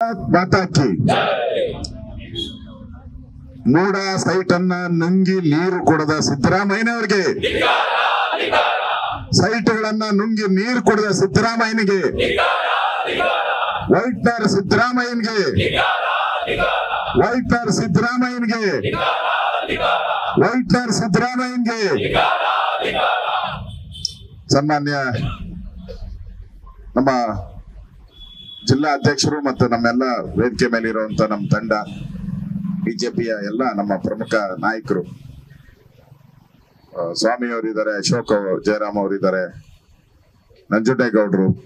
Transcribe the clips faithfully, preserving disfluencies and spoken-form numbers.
ಮಾತಾಕಿ ಮೂಡ site ಅನ್ನ ನುಂಗಿ ನೀರು ಕೊಡದ ಸಿದ್ದರಾಮಯ್ಯನವರಿಗೆ, ಸೈಟ್ಗಳನ್ನ ನುಂಗಿ ನೀರು ಕೊಡದ ಸಿದ್ದರಾಮಯ್ಯನಿಗೆ, ವೈಟ್ನರ್ ಸಿದ್ದರಾಮಯ್ಯನಿಗೆ, ವೈಟ್ನರ್ ಸಿದ್ದರಾಮಯ್ಯನಿಗೆ, ವೈಟ್ನರ್ ಸಿದ್ದರಾಮಯ್ಯನಿಗೆ. ಸನ್ಮಾನ್ಯ ನಮ್ಮ ಜಿಲ್ಲಾ ಅಧ್ಯಕ್ಷರು ಮತ್ತು ನಮ್ಮೆಲ್ಲ ವೇದಿಕೆ ಮೇಲೆ ಇರುವಂತ ನಮ್ಮ ತಂಡ, ಬಿಜೆಪಿಯ ಎಲ್ಲ ನಮ್ಮ ಪ್ರಮುಖ ನಾಯಕರು, ಸ್ವಾಮಿ ಅವರಿದ್ದಾರೆ, ಅಶೋಕ್ ಜಯರಾಮ್ ಅವರಿದ್ದಾರೆ, ನಂಜುಂಡೇಗೌಡರು,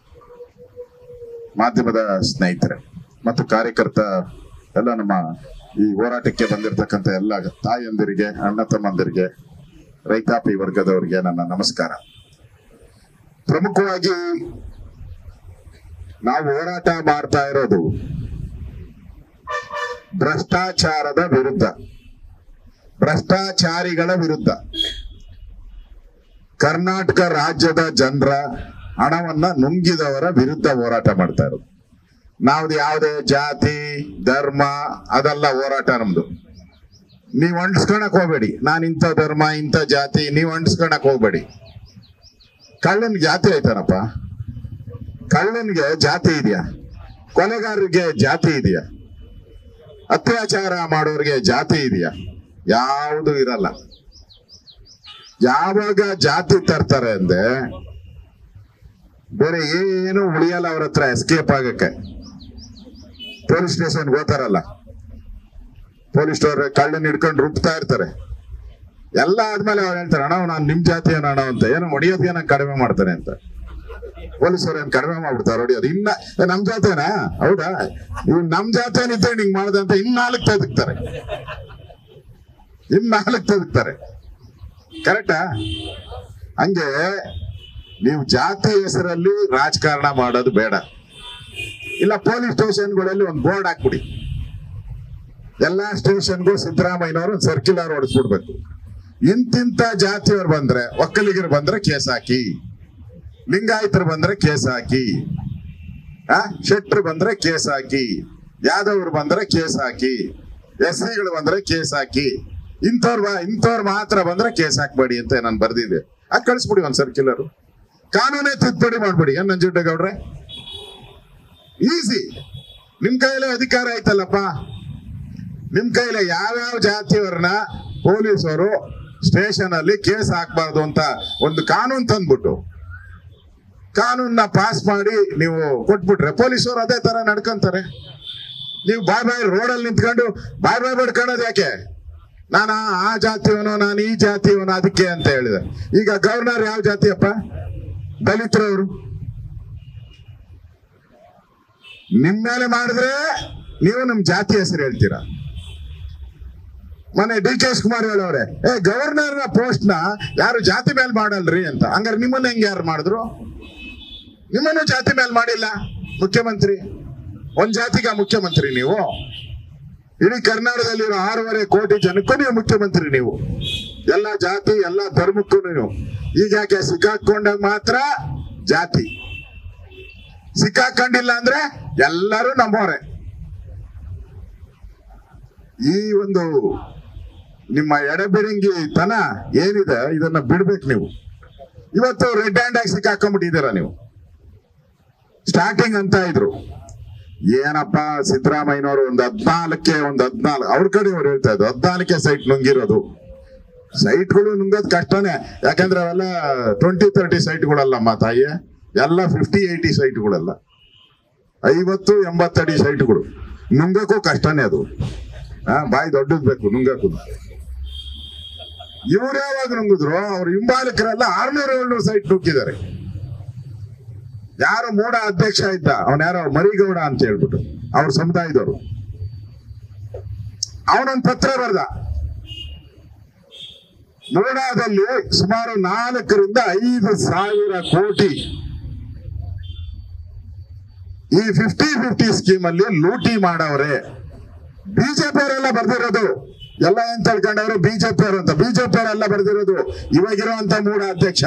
ಮಾಧ್ಯಮದ ಸ್ನೇಹಿತರೆ ಮತ್ತು ಕಾರ್ಯಕರ್ತ ಎಲ್ಲ ನಮ್ಮ ಈ ಹೋರಾಟಕ್ಕೆ ಬಂದಿರತಕ್ಕಂಥ ಎಲ್ಲ ತಾಯಂದಿರಿಗೆ, ಅಣ್ಣ ತಮ್ಮಂದಿರಿಗೆ, ರೈತಾಪಿ ವರ್ಗದವರಿಗೆ ನನ್ನ ನಮಸ್ಕಾರ. ಪ್ರಮುಖವಾಗಿ ನಾವು ಹೋರಾಟ ಮಾಡ್ತಾ ಇರೋದು ಭ್ರಷ್ಟಾಚಾರದ ವಿರುದ್ಧ, ಭ್ರಷ್ಟಾಚಾರಿಗಳ ವಿರುದ್ಧ. ಕರ್ನಾಟಕ ರಾಜ್ಯದ ಜನರ ಹಣವನ್ನ ನುಂಗಿದವರ ವಿರುದ್ಧ ಹೋರಾಟ ಮಾಡ್ತಾ ಇರೋದು. ನಾವ್ದು ಯಾವುದೇ ಜಾತಿ ಧರ್ಮ ಅದೆಲ್ಲ ಹೋರಾಟ ನಮ್ದು. ನೀವ್ ಅಂಟಿಸ್ಕೊಳಕ್ ಹೋಗ್ಬೇಡಿ, ನಾನು ಇಂಥ ಧರ್ಮ ಇಂಥ ಜಾತಿ ನೀವ್ ಅಂಟಿಸ್ಕೊಳಕ್ ಹೋಗ್ಬೇಡಿ. ಕಳ್ಳನ್ಗೆ ಜಾತಿ ಆಯ್ತಾನಪ್ಪ? ಕಳ್ಳನ್ಗೆ ಜಾತಿ ಇದೆಯಾ? ಕೊಲೆಗಾರರಿಗೆ ಜಾತಿ ಇದೆಯಾ? ಅತ್ಯಾಚಾರ ಮಾಡೋರಿಗೆ ಜಾತಿ ಇದೆಯಾ? ಯಾವುದು ಇರಲ್ಲ. ಯಾವಾಗ ಜಾತಿ ತರ್ತಾರೆ ಅಂದ್ರೆ ಬೇರೆ ಏನು ಉಳಿಯಲ್ಲ ಅವ್ರ ಹತ್ರ ಎಸ್ಕೇಪ್ ಆಗಕ್ಕೆ. ಪೊಲೀಸ್ ಸ್ಟೇಷನ್ಗೆ ಹೋಗ್ತಾರಲ್ಲ, ಪೊಲೀಸ್ ಅವ್ರ ಕಳ್ಳನ್ ಹಿಡ್ಕೊಂಡು ರುಬ್ತಾ ಇರ್ತಾರೆ. ಎಲ್ಲ ಆದ್ಮೇಲೆ ಅವ್ರು ಹೇಳ್ತಾರೆ, ಅಣ್ಣ ನಾನು ನಿಮ್ ಜಾತಿ ಏನೋ ಅಣ್ಣ ಅಂತ, ಏನೋ ಹೊಡಿಯೋದಕ್ಕೆ ನಂಗೆ ಕಡಿಮೆ ಮಾಡ್ತಾನೆ ಅಂತ. ಪೊಲೀಸರು ಏನ್ ಕಡಿಮೆ ಮಾಡ್ಬಿಡ್ತಾರೆ ಹೊಡಿಯೋದು. ಇನ್ನ ನಮ್ ಜಾತೇನಾ? ಹೌದಾ, ಇವ್ ನಮ್ ಜಾತೇನಿದ್ದೆ ಹಿಂಗ್ ಮಾಡ್ದೆ ಅಂತ ಇನ್ ನಾಲ್ಕು ತೆದಕ್ತಾರೆ, ಇನ್ ನಾಲ್ಕು ತೆದಕ್ತಾರೆ. ಕರೆಕ್ಟಾ? ಹಂಗೆ ನೀವು ಜಾತಿ ಹೆಸರಲ್ಲಿ ರಾಜಕಾರಣ ಮಾಡೋದು ಬೇಡ. ಇಲ್ಲ ಪೊಲೀಸ್ ಸ್ಟೇಷನ್ಗಳಲ್ಲಿ ಒಂದು ಬೋರ್ಡ್ ಹಾಕ್ಬಿಡಿ, ಎಲ್ಲಾ ಸ್ಟೇಷನ್ಗೂ ಸಿದ್ದರಾಮಯ್ಯನವರು ಒಂದು ಸರ್ಕ್ಯುಲರ್ ಹೊಡಿಸ್ಬಿಡ್ಬೇಕು. ಇಂತಿಂತ ಜಾತಿಯವ್ರು ಬಂದ್ರೆ, ಒಕ್ಕಲಿಗರು ಬಂದ್ರೆ ಕೇಸ್ ಹಾಕಿ, ಲಿಂಗಾಯತರು ಬಂದ್ರೆ ಕೇಸ್ ಹಾಕಿ, ಆ ಶೆಟ್ರು ಬಂದ್ರೆ ಕೇಸ್ ಹಾಕಿ, ಯಾದವ್ರು ಬಂದ್ರೆ ಕೇಸ್ ಹಾಕಿ, ಎಸ್ ಸಿಗಳು ಬಂದ್ರೆ ಕೇಸ್ ಹಾಕಿ, ಇಂಥವ್ರ ಇಂಥವ್ರು ಮಾತ್ರ ಬಂದ್ರೆ ಕೇಸ್ ಹಾಕ್ಬೇಡಿ ಅಂತ ನಾನು ಬರ್ದಿದ್ದೆ. ಅದು ಕಳಿಸ್ಬಿಡಿ ಒಂದ್ ಸರ್ಕ್ಯುಲರ್. ಕಾನೂನೇ ತಿದ್ದುಪಡಿ ಮಾಡ್ಬಿಡಿ. ಏನ್ ನಂಜುಂಡೇಗೌಡ್ರೆ? ಈಸಿ. ನಿಮ್ ಕೈಲೇ ಅಧಿಕಾರ ಆಯ್ತಲ್ಲಪ್ಪ. ನಿಮ್ ಕೈಲೇ ಯಾವ್ಯಾವ ಜಾತಿಯವ್ರನ್ನ ಪೊಲೀಸರು ಸ್ಟೇಷನ್ ಅಲ್ಲಿ ಕೇಸ್ ಹಾಕ್ಬಾರ್ದು ಅಂತ ಒಂದು ಕಾನೂನು ತಂದ್ಬಿಟ್ಟು ಕಾನೂನ್ನ ಪಾಸ್ ಮಾಡಿ ನೀವು ಕೊಟ್ಬಿಟ್ರೆ ಪೊಲೀಸರು ಅದೇ ತರ ನಡ್ಕೊಂತಾರೆ. ನೀವು ಬಾಯ್ ಬಾಯ್ ರೋಡಲ್ಲಿ ನಿಂತ್ಕೊಂಡು ಬಾಯ್ ಬಾಯ್ ಬಡ್ಕೊಳ್ಳೋದು ಯಾಕೆ? ನಾನು ಆ ಜಾತಿಯವನು, ನಾನು ಈ ಜಾತಿಯವನು ಅದಕ್ಕೆ ಅಂತ ಹೇಳಿದೆ. ಈಗ ಗವರ್ನರ್ ಯಾವ ಜಾತಿಯಪ್ಪ? ದಲಿತರವರು. ನಿಮ್ ಮೇಲೆ ಮಾಡಿದ್ರೆ ನೀವು ನಮ್ ಜಾತಿ ಹೆಸರು ಹೇಳ್ತೀರಾ. ಮೊನ್ನೆ ಡಿ ಕೆ ಶಿವಕುಮಾರ್ ಹೇಳವ್ರೆ, ಏ ಗವರ್ನರ್ ನ ಪೋಸ್ಟ್ ನ ಯಾರು ಜಾತಿ ಮೇಲೆ ಮಾಡಲ್ರಿ ಅಂತ. ಹಂಗಾರೆ ನಿಮ್ಮನ್ನ ಹೆಂಗ್ ಯಾರು ಮಾಡಿದ್ರು? ನಿಮ್ಮನ್ನು ಜಾತಿ ಮೇಲೆ ಮಾಡಿಲ್ಲ ಮುಖ್ಯಮಂತ್ರಿ. ಒಂದ್ ಜಾತಿಗ ಮುಖ್ಯಮಂತ್ರಿ ನೀವು? ಇಡೀ ಕರ್ನಾಟಕದಲ್ಲಿರೋ ಆರೂವರೆ ಕೋಟಿ ಜನಕ್ಕೂ ನೀವು ಮುಖ್ಯಮಂತ್ರಿ. ನೀವು ಎಲ್ಲಾ ಜಾತಿ ಎಲ್ಲಾ ಧರ್ಮಕ್ಕೂ ನೀವು. ಈಗ ಯಾಕೆ ಸಿಕ್ಕಾಕೊಂಡಾಗ ಮಾತ್ರ ಜಾತಿ, ಸಿಕ್ಕಾಕೊಂಡಿಲ್ಲ ಅಂದ್ರೆ ಎಲ್ಲರೂ ನಮ್ಮವರೇ. ಈ ಒಂದು ನಿಮ್ಮ ಎಡಬಿರಂಗಿ ತನ ಏನಿದೆ ಇದನ್ನ ಬಿಡ್ಬೇಕು ನೀವು. ಇವತ್ತು ರೆಡ್ ಹ್ಯಾಂಡ್ ಆಗಿ ಸಿಕ್ಕಾಕೊಂಡ್ಬಿಟ್ಟಿದ್ದೀರಾ ನೀವು. ಸ್ಟಾರ್ಟಿಂಗ್ ಅಂತ ಇದ್ರು, ಏನಪ್ಪ ಸಿದ್ದರಾಮಯ್ಯನವರು ಒಂದ್ ಹದ್ನಾಲ್ಕೆ ಒಂದ್ ಹದ್ನಾಲ್ಕು ಅವ್ರ ಕಡೆ ಅವ್ರು ಹೇಳ್ತಾ ಇದ್ರು, ಹದ್ನಾಲ್ಕೆ ಸೈಟ್ ನುಂಗಿರೋದು. ಸೈಟ್ಗಳು ನುಂಗೋದ್ ಕಷ್ಟನೇ, ಯಾಕಂದ್ರೆ ಅವೆಲ್ಲ ಟ್ವೆಂಟಿ ತರ್ಟಿ ಸೈಟ್ಗಳಲ್ಲಮ್ಮ ತಾಯಿ, ಎಲ್ಲ ಫಿಫ್ಟಿ ಏಯ್ಟಿ ಸೈಟ್ಗಳಲ್ಲ, ಐವತ್ತು ಎಂಬತ್ತಡಿ ಸೈಟ್ಗಳು. ನುಂಗಕ್ಕೂ ಕಷ್ಟನೇ ಅದು. ಆ ಬಾಯಿ ದೊಡ್ಡದ್ ಬೇಕು ನುಂಗಕ್ಕೂ. ಇವ್ರು ಯಾವಾಗ ನುಂಗಿದ್ರು? ಅವ್ರು ಹಿಂಬಾಲಕರೆಲ್ಲ ಆರ್ನೂರ ಏಳ್ನೂರು ಸೈಟ್ ನುಗ್ಗಿದ್ದಾರೆ. ಯಾರು ಮೂಡ ಅಧ್ಯಕ್ಷ ಇದ್ದ, ಅವನ್ ಯಾರೋ ಮರಿಗೌಡ ಅಂತ ಹೇಳ್ಬಿಟ್ಟು, ಅವ್ರ ಸಮುದಾಯದವರು, ಅವನೊಂದು ಪತ್ರ ಬರ್ದ. ಮೂಡಾದಲ್ಲಿ ಸುಮಾರು ನಾಲ್ಕರಿಂದ ಐದು ಸಾವಿರ ಕೋಟಿ ಈ ಫಿಫ್ಟಿ ಫಿಫ್ಟಿ ಸ್ಕೀಮ್ ಅಲ್ಲಿ ಲೂಟಿ ಮಾಡವ್ರೆ. ಬಿಜೆಪಿ ಅವರೆಲ್ಲ ಬರ್ದಿರೋದು. ಎಲ್ಲ ಏನ್ ತಿಳ್ಕೊಂಡವ್ರು ಬಿಜೆಪಿ ಅವರು ಅಂತ. ಬಿಜೆಪಿ ಅವರೆಲ್ಲ ಬರ್ದಿರೋದು. ಇವಾಗಿರುವಂತ ಮೂಡ ಅಧ್ಯಕ್ಷ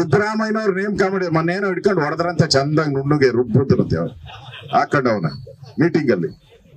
ಸಿದ್ದರಾಮಯ್ಯನವ್ರು ನೇಮಕ ಮಾಡಿ ಮೊನ್ನೇನೋ ಹಿಡ್ಕೊಂಡು ಹೊಡೆದ್ರಂತ ಚಂದಂಗ್ ನುಣ್ಣಗೆ ರುಬ್ಬುತ್ತಿರುತ್ತೆ ಅವ್ರು ಹಾಕೊಂಡವನ. ಮೀಟಿಂಗ್ ಅಲ್ಲಿ.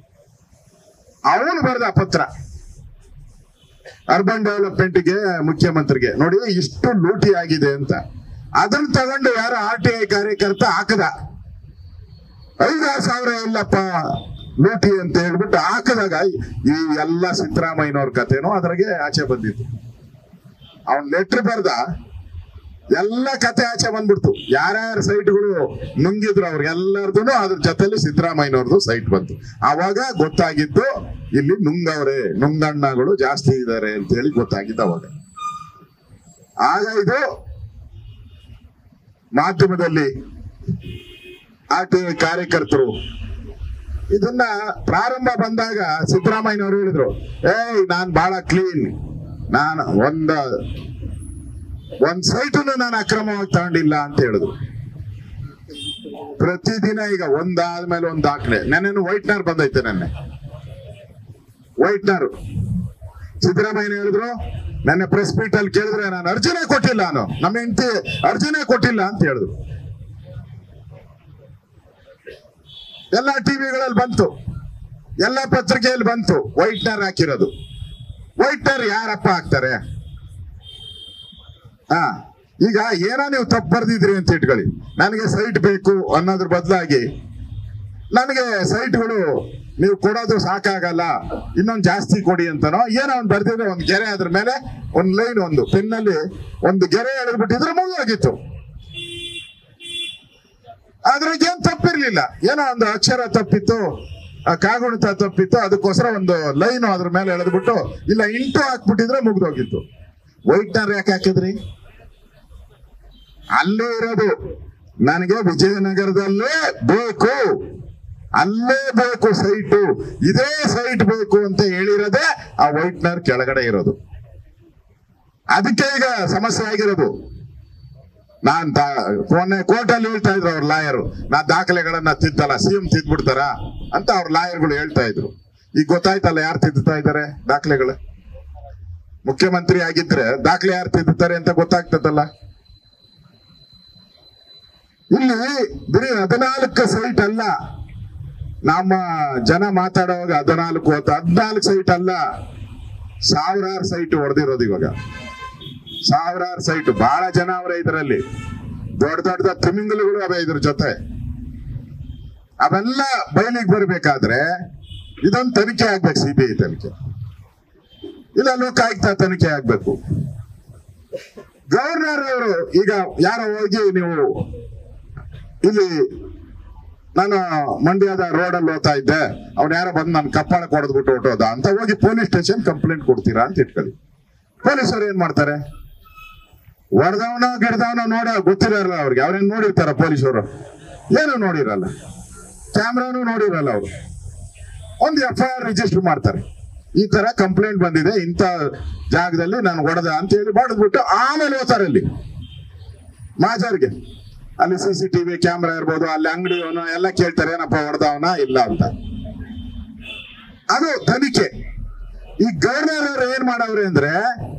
ಅವನು ಬರೆದ ಪತ್ರ ಅರ್ಬನ್ ಡೆವಲಪ್ಮೆಂಟ್ಗೆ, ಮುಖ್ಯಮಂತ್ರಿಗೆ, ನೋಡಿ ಇಷ್ಟು ಲೂಟಿ ಆಗಿದೆ ಅಂತ. ಅದನ್ನ ತಗೊಂಡು ಯಾರೋ ಆರ್ ಟಿ ಐ ಕಾರ್ಯಕರ್ತ ಹಾಕದ, ಐದಾರು ಸಾವಿರ ಇಲ್ಲಪ್ಪ ಲೂಟಿ ಅಂತ ಹೇಳ್ಬಿಟ್ಟು ಹಾಕದಾಗ ಈ ಎಲ್ಲ ಸಿದ್ದರಾಮಯ್ಯನವ್ರ ಕಥೆನೋ ಅದ್ರಾಗೆ ಆಚೆ ಬಂದಿತ್ತು. ಅವನ್ ಲೆಟ್ರ್ ಬರ್ದ, ಎಲ್ಲ ಕತೆ ಆಚೆ ಬಂದ್ಬಿಡ್ತು. ಯಾರ್ಯಾರ ಸೈಟ್ಗಳು ನುಂಗಿದ್ರು ಅವ್ರಿಗೆಲ್ಲರದು ಅದ್ರ ಜೊತೆಲಿ ಸಿದ್ದರಾಮಯ್ಯನವ್ರದ್ದು ಸೈಟ್ ಬಂತು. ಆವಾಗ ಗೊತ್ತಾಗಿದ್ದು ಇಲ್ಲಿ ನುಂಗವ್ರೆ, ನುಂಗಣ್ಣಗಳು ಜಾಸ್ತಿ ಇದ್ದಾರೆ ಅಂತ ಹೇಳಿ ಗೊತ್ತಾಗಿದ್ದು ಅವಾಗ. ಆಗ ಇದು ಮಾಧ್ಯಮದಲ್ಲಿ ಆರ್ ಟಿ ಐ ಕಾರ್ಯಕರ್ತರು ಇದನ್ನ ಪ್ರಾರಂಭ ಬಂದಾಗ ಸಿದ್ದರಾಮಯ್ಯನವರು ಹೇಳಿದ್ರು, ಏಯ್ ನಾನ್ ಬಹಳ ಕ್ಲೀನ್, ನಾನು ಒಂದ ಒಂದ್ ಸೈಟನ್ನು ನಾನು ಅಕ್ರಮವಾಗಿ ತಗೊಂಡಿಲ್ಲ ಅಂತ ಹೇಳಿದ್ರು. ಪ್ರತಿದಿನ ಈಗ ಒಂದಾದ್ಮೇಲೆ ಒಂದ್ ದಾಖಲೆ. ನೆನ್ನೆ ವೈಟ್ನರ್ ಬಂದೈತೆ, ನೆನ್ನೆ ವೈಟ್ನರ್ ಸಿದ್ದರಾಮಯ್ಯ ಹೇಳಿದ್ರು, ನನ್ನ ಪ್ರೆಸ್ ಮೀಟ್ ಅಲ್ಲಿ ಕೇಳಿದ್ರೆ ನಾನು ಅರ್ಜಿನೇ ಕೊಟ್ಟಿಲ್ಲ, ನಾನು ನಮ್ಮ ಹೆಂಡತಿ ಅರ್ಜಿನೇ ಕೊಟ್ಟಿಲ್ಲ ಅಂತ ಹೇಳಿದ್ರು. ಎಲ್ಲ ಟಿವಿಗಳಲ್ಲಿ ಬಂತು, ಎಲ್ಲ ಪತ್ರಿಕೆಯಲ್ಲಿ ಬಂತು ವೈಟ್ನರ್ ಹಾಕಿರೋದು. ವೈಟ್ನರ್ ಯಾರಪ್ಪ ಹಾಕ್ತಾರೆ? ಹಾ, ಈಗ ಏನೋ ನೀವು ತಪ್ಪು ಬರ್ದಿದ್ರಿ ಅಂತ ಇಟ್ಕೊಳ್ಳಿ, ನನಗೆ ಸೈಟ್ ಬೇಕು ಅನ್ನೋದ್ರ ಬದಲಾಗಿ ನನಗೆ ಸೈಟ್ಗಳು ನೀವು ಕೊಡೋದು ಸಾಕಾಗಲ್ಲ, ಇನ್ನೊಂದು ಜಾಸ್ತಿ ಕೊಡಿ ಅಂತನೋ ಏನೋ ಒಂದು ಬರ್ದಿದ್ರೆ, ಒಂದು ಗೆರೆ ಅದ್ರ ಮೇಲೆ ಒಂದು ಲೈನ್, ಒಂದು ಪೆನ್ನಲ್ಲಿ ಒಂದು ಗೆರೆ ಎಳೆದ್ಬಿಟ್ಟಿದ್ರೆ ಮುಗಿದೋಗಿತ್ತು. ಅದ್ರಾಗ ಏನ್ ತಪ್ಪಿರ್ಲಿಲ್ಲ, ಏನೋ ಒಂದು ಅಕ್ಷರ ತಪ್ಪಿತ್ತು, ಕಾಗುಣಿತ ತಪ್ಪಿತ್ತು, ಅದಕ್ಕೋಸ್ಕರ ಒಂದು ಲೈನ್ ಅದ್ರ ಮೇಲೆ ಎಳೆದ್ಬಿಟ್ಟು ಇಲ್ಲ ಇಂಟು ಹಾಕ್ಬಿಟ್ಟಿದ್ರೆ ಮುಗ್ದೋಗಿತ್ತು. ವೈಟ್ನರ್ ಯಾಕೆ ಹಾಕಿದ್ರಿ? ಅಲ್ಲೇ ಇರೋದು, ನನಗೆ ವಿಜಯನಗರದಲ್ಲೇ ಬೇಕು, ಅಲ್ಲೇ ಬೇಕು ಸೈಟು, ಇದೇ ಸೈಟ್ ಬೇಕು ಅಂತ ಹೇಳಿರೋದೇ ಆ ವೈಟ್ನರ್ ಕೆಳಗಡೆ ಇರೋದು. ಅದಕ್ಕೆ ಈಗ ಸಮಸ್ಯೆ ಆಗಿರೋದು. ನಾನ್ ಮೊನ್ನೆ ಕೋರ್ಟಲ್ಲಿ ಹೇಳ್ತಾ ಇದ್ರು ಅವ್ರ ಲಾಯರ್, ನಾ ದಾಖಲೆಗಳನ್ನ ತಿದ್ದಲ್ಲ, ಸಿಎಂ ತಿದ್ಬಿಡ್ತಾರ ಅಂತ ಅವ್ರ ಲಾಯರ್ಗಳು ಹೇಳ್ತಾ ಇದ್ರು. ಈಗ ಗೊತ್ತಾಯ್ತಲ್ಲ ಯಾರು ತಿದ್ದುತ್ತಾ ಇದ್ದಾರೆ ದಾಖಲೆಗಳು. ಮುಖ್ಯಮಂತ್ರಿ ಆಗಿದ್ರೆ ದಾಖಲೆ ಯಾರು ತಿದ್ದುತ್ತಾರೆ ಅಂತ ಗೊತ್ತಾಗ್ತದಲ್ಲ. ಇಲ್ಲಿ ಬರೀ ಹದಿನಾಲ್ಕು ಸೈಟ್ ಅಲ್ಲ, ನಮ್ಮ ಜನ ಮಾತಾಡುವಾಗ ಹದಿನಾಲ್ಕು ಹದಿನಾಲ್ಕು ಸೈಟ್ ಅಲ್ಲ, ಸಾವಿರಾರು ಸೈಟ್ ಹೊಡೆದಿರೋದು ಇವಾಗ. ಸಾವಿರಾರು ಸೈಟ್, ಬಹಳ ಜನ ಅವರೇ ಇದರಲ್ಲಿ, ದೊಡ್ಡ ದೊಡ್ಡ ತಿಮಿಂಗಲುಗಳು ಅವೇ ಇದ್ರ ಜೊತೆ. ಅವೆಲ್ಲ ಬಯಲಿಗೆ ಬರ್ಬೇಕಾದ್ರೆ ಇದೊಂದು ತನಿಖೆ ಆಗ್ಬೇಕು, ಸಿ ಬಿ ಐ ತನಿಖೆ, ಇಲ್ಲ ಲೋಕಾಯುಕ್ತ ತನಿಖೆ ಆಗ್ಬೇಕು. ಗವರ್ನರ್ ಅವರು ಈಗ ಯಾರೋ ಹೋಗಿ, ನೀವು ಇಲ್ಲಿ ನಾನು ಮಂಡ್ಯದ ರೋಡಲ್ಲಿ ಹೋಗ್ತಾ ಇದ್ದೆ, ಅವ್ನು ಯಾರೋ ಬಂದು ನಾನು ಕಪ್ಪಾಳ ಕೊಡದ್ಬಿಟ್ಟು ಹೊಟ್ಟೋದ ಅಂತ ಹೋಗಿ ಪೊಲೀಸ್ ಸ್ಟೇಷನ್ ಕಂಪ್ಲೇಂಟ್ ಕೊಡ್ತೀರಾ ಅಂತ ಇಟ್ಕೊಳ್ಳಿ. ಪೊಲೀಸರು ಏನ್ ಮಾಡ್ತಾರೆ? ಹೊಡೆದವನ ಗಿಡದವನ ನೋಡ ಗೊತ್ತಿರಲ್ಲ ಅವ್ರಿಗೆ, ಅವ್ರೇನ್ ನೋಡಿರ್ತಾರ ಪೊಲೀಸರು? ಏನು ನೋಡಿರಲ್ಲ, ಕ್ಯಾಮ್ರಾನು ನೋಡಿರಲ್ಲ ಅವರು. ಒಂದು ಎಫ್ ಐ ಆರ್ ರಿಜಿಸ್ಟರ್ ಮಾಡ್ತಾರೆ, ಈ ತರ ಕಂಪ್ಲೇಂಟ್ ಬಂದಿದೆ ಇಂಥ ಜಾಗದಲ್ಲಿ ನಾನು ಹೊಡೆದ ಅಂತ ಹೇಳಿ ಮಾಡಿದ್ಬಿಟ್ಟು ಆಮೇಲೆ ಹೋಗ್ತಾರೆ ಅಲ್ಲಿ ಮಾಜಾರ್ಗೆ. ಅಲ್ಲಿ ಸಿ ಸಿ ಟಿವಿ ಕ್ಯಾಮ್ರಾ ಇರ್ಬೋದು, ಅಲ್ಲಿ ಅಂಗಡಿಯವನು ಎಲ್ಲ ಕೇಳ್ತಾರೆ ಏನಪ್ಪ ಹೊಡೆದವನ ಇಲ್ಲ ಅಂತ. ಅದು ತನಿಖೆ. ಈ ಗವರ್ನರ್ ಅವರು ಏನ್ ಮಾಡವ್ರೆ ಅಂದ್ರೆ,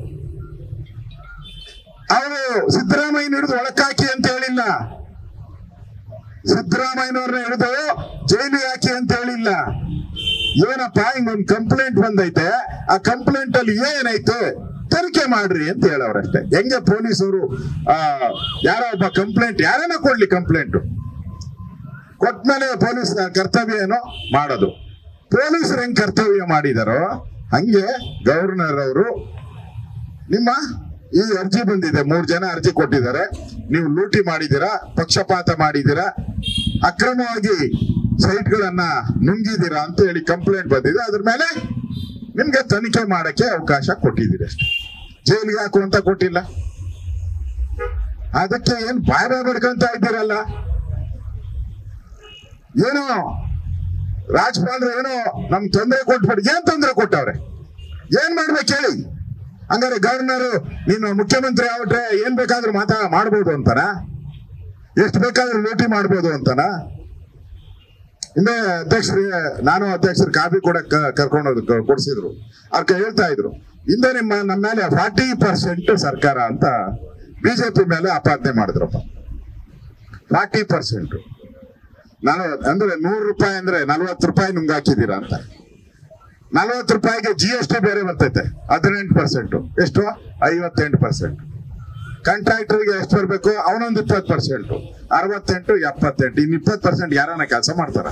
ಅವರು ಸಿದ್ದರಾಮಯ್ಯನ ಹಿಡಿದು ಒಳಕಾಕಿ ಅಂತ ಹೇಳಿಲ್ಲ, ಸಿದ್ದರಾಮಯ್ಯನವ್ರನ್ನ ಹಿಡಿದು ಜೈಲಿಗೆ ಹಾಕಿ ಅಂತ ಹೇಳಿಲ್ಲ. ಏನಪ್ಪಾ ಹಿಂಗೊಂದು ಕಂಪ್ಲೇಂಟ್ ಬಂದೈತೆ, ಆ ಕಂಪ್ಲೇಂಟ್ ಅಲ್ಲಿ ಏನೈತೆ ತನಿಖೆ ಮಾಡ್ರಿ ಅಂತ ಹೇಳವ್ರಷ್ಟೇ. ಹೆಂಗೆ ಪೊಲೀಸರು ಆ ಯಾರೋ ಒಬ್ಬ ಕಂಪ್ಲೇಂಟ್, ಯಾರನ್ನ ಕೊಡ್ಲಿ ಕಂಪ್ಲೇಂಟ್ ಕೊಟ್ಮೇಲೆ ಪೊಲೀಸ್ ಕರ್ತವ್ಯ ಏನೋ ಮಾಡೋದು. ಪೊಲೀಸರು ಹೆಂಗ್ ಕರ್ತವ್ಯ ಮಾಡಿದಾರೋ ಹಂಗೆ ಗವರ್ನರ್ ಅವರು, ನಿಮ್ಮ ಈ ಅರ್ಜಿ ಬಂದಿದೆ, ಮೂರ್ ಜನ ಅರ್ಜಿ ಕೊಟ್ಟಿದ್ದಾರೆ, ನೀವು ಲೂಟಿ ಮಾಡಿದ್ದೀರಾ, ಪಕ್ಷಪಾತ ಮಾಡಿದ್ದೀರಾ, ಅಕ್ರಮವಾಗಿ ಸೈಟ್ಗಳನ್ನ ನುಂಗಿದ್ದೀರಾ ಅಂತ ಹೇಳಿ ಕಂಪ್ಲೇಂಟ್ ಬಂದಿದೆ. ಅದ್ರ ಮೇಲೆ ನಿಮ್ಗೆ ತನಿಖೆ ಮಾಡಕ್ಕೆ ಅವಕಾಶ ಕೊಟ್ಟಿದ್ದೀರಿ ಅಷ್ಟೇ, ಜೈಲಿಗೆ ಹಾಕುವಂತ ಕೊಟ್ಟಿಲ್ಲ. ಅದಕ್ಕೆ ಏನ್ ಬಾಯ್ ಬಾಯ್ ಬಡ್ಕೊಂತ ಇದ್ದೀರಲ್ಲ. ಏನೋ ರಾಜ್ಪಾಲರು ಏನೋ ನಮ್ ತೊಂದರೆ ಕೊಟ್ಬಿಟ್ಟು, ಏನ್ ತೊಂದರೆ ಕೊಟ್ಟವ್ರೆ, ಏನ್ ಮಾಡ್ಬೇಕು ಹೇಳಿ? ಹಂಗಾರೆ ಗವರ್ನರ್ ನೀನು ಮುಖ್ಯಮಂತ್ರಿ ಆಗ್ಬಿಟ್ರೆ ಏನ್ ಬೇಕಾದ್ರೂ ಮಾತಾ ಮಾಡ್ಬೋದು ಅಂತಾನ, ಎಷ್ಟು ಬೇಕಾದ್ರೂ ಲೂಟಿ ಮಾಡ್ಬೋದು ಅಂತಾನ. ಹಿಂದೆ ಅಧ್ಯಕ್ಷರಿಗೆ, ನಾನು ಅಧ್ಯಕ್ಷರು ಕಾಫಿ ಕೊಡಕ್ ಕರ್ಕೊಂಡೋದು ಕೊಡ್ಸಿದ್ರು, ಅವ್ರ ಹೇಳ್ತಾ ಇದ್ರು, ಹಿಂದೆ ನಿಮ್ಮ ನಮ್ಮ ಮೇಲೆ ಫಾರ್ಟಿ ಪರ್ಸೆಂಟ್ ಸರ್ಕಾರ ಅಂತ ಬಿಜೆಪಿ ಮೇಲೆ ಆಪಾದನೆ ಮಾಡಿದ್ರಪ್ಪ. ಫಾರ್ಟಿ ಪರ್ಸೆಂಟ್ ನಲವತ್ ಅಂದ್ರೆ ನೂರು ರೂಪಾಯಿ ಅಂದ್ರೆ ನಲ್ವತ್ತು ರೂಪಾಯಿ ನುಂಗ್ ಹಾಕಿದೀರಾ ಅಂತ. ನಲ್ವತ್ತು ರೂಪಾಯಿಗೆ ಜಿ ಎಸ್ ಟಿ ಬೇರೆ ಬರ್ತೈತೆ, ಹದಿನೆಂಟು ಪರ್ಸೆಂಟ್. ಎಷ್ಟು? ಐವತ್ತೆಂಟು ಪರ್ಸೆಂಟ್. ಕಾಂಟ್ರಾಕ್ಟರ್ಗೆ ಎಷ್ಟು ಬರ್ಬೇಕು? ಅವನೊಂದು ಇಪ್ಪತ್ತು ಪರ್ಸೆಂಟ್. ಅರವತ್ತೆಂಟು ಎಪ್ಪತ್ತೆಂಟು. ಇನ್ ಇಪ್ಪತ್ತು ಪರ್ಸೆಂಟ್ ಯಾರನ್ನ ಕೆಲಸ ಮಾಡ್ತಾರ?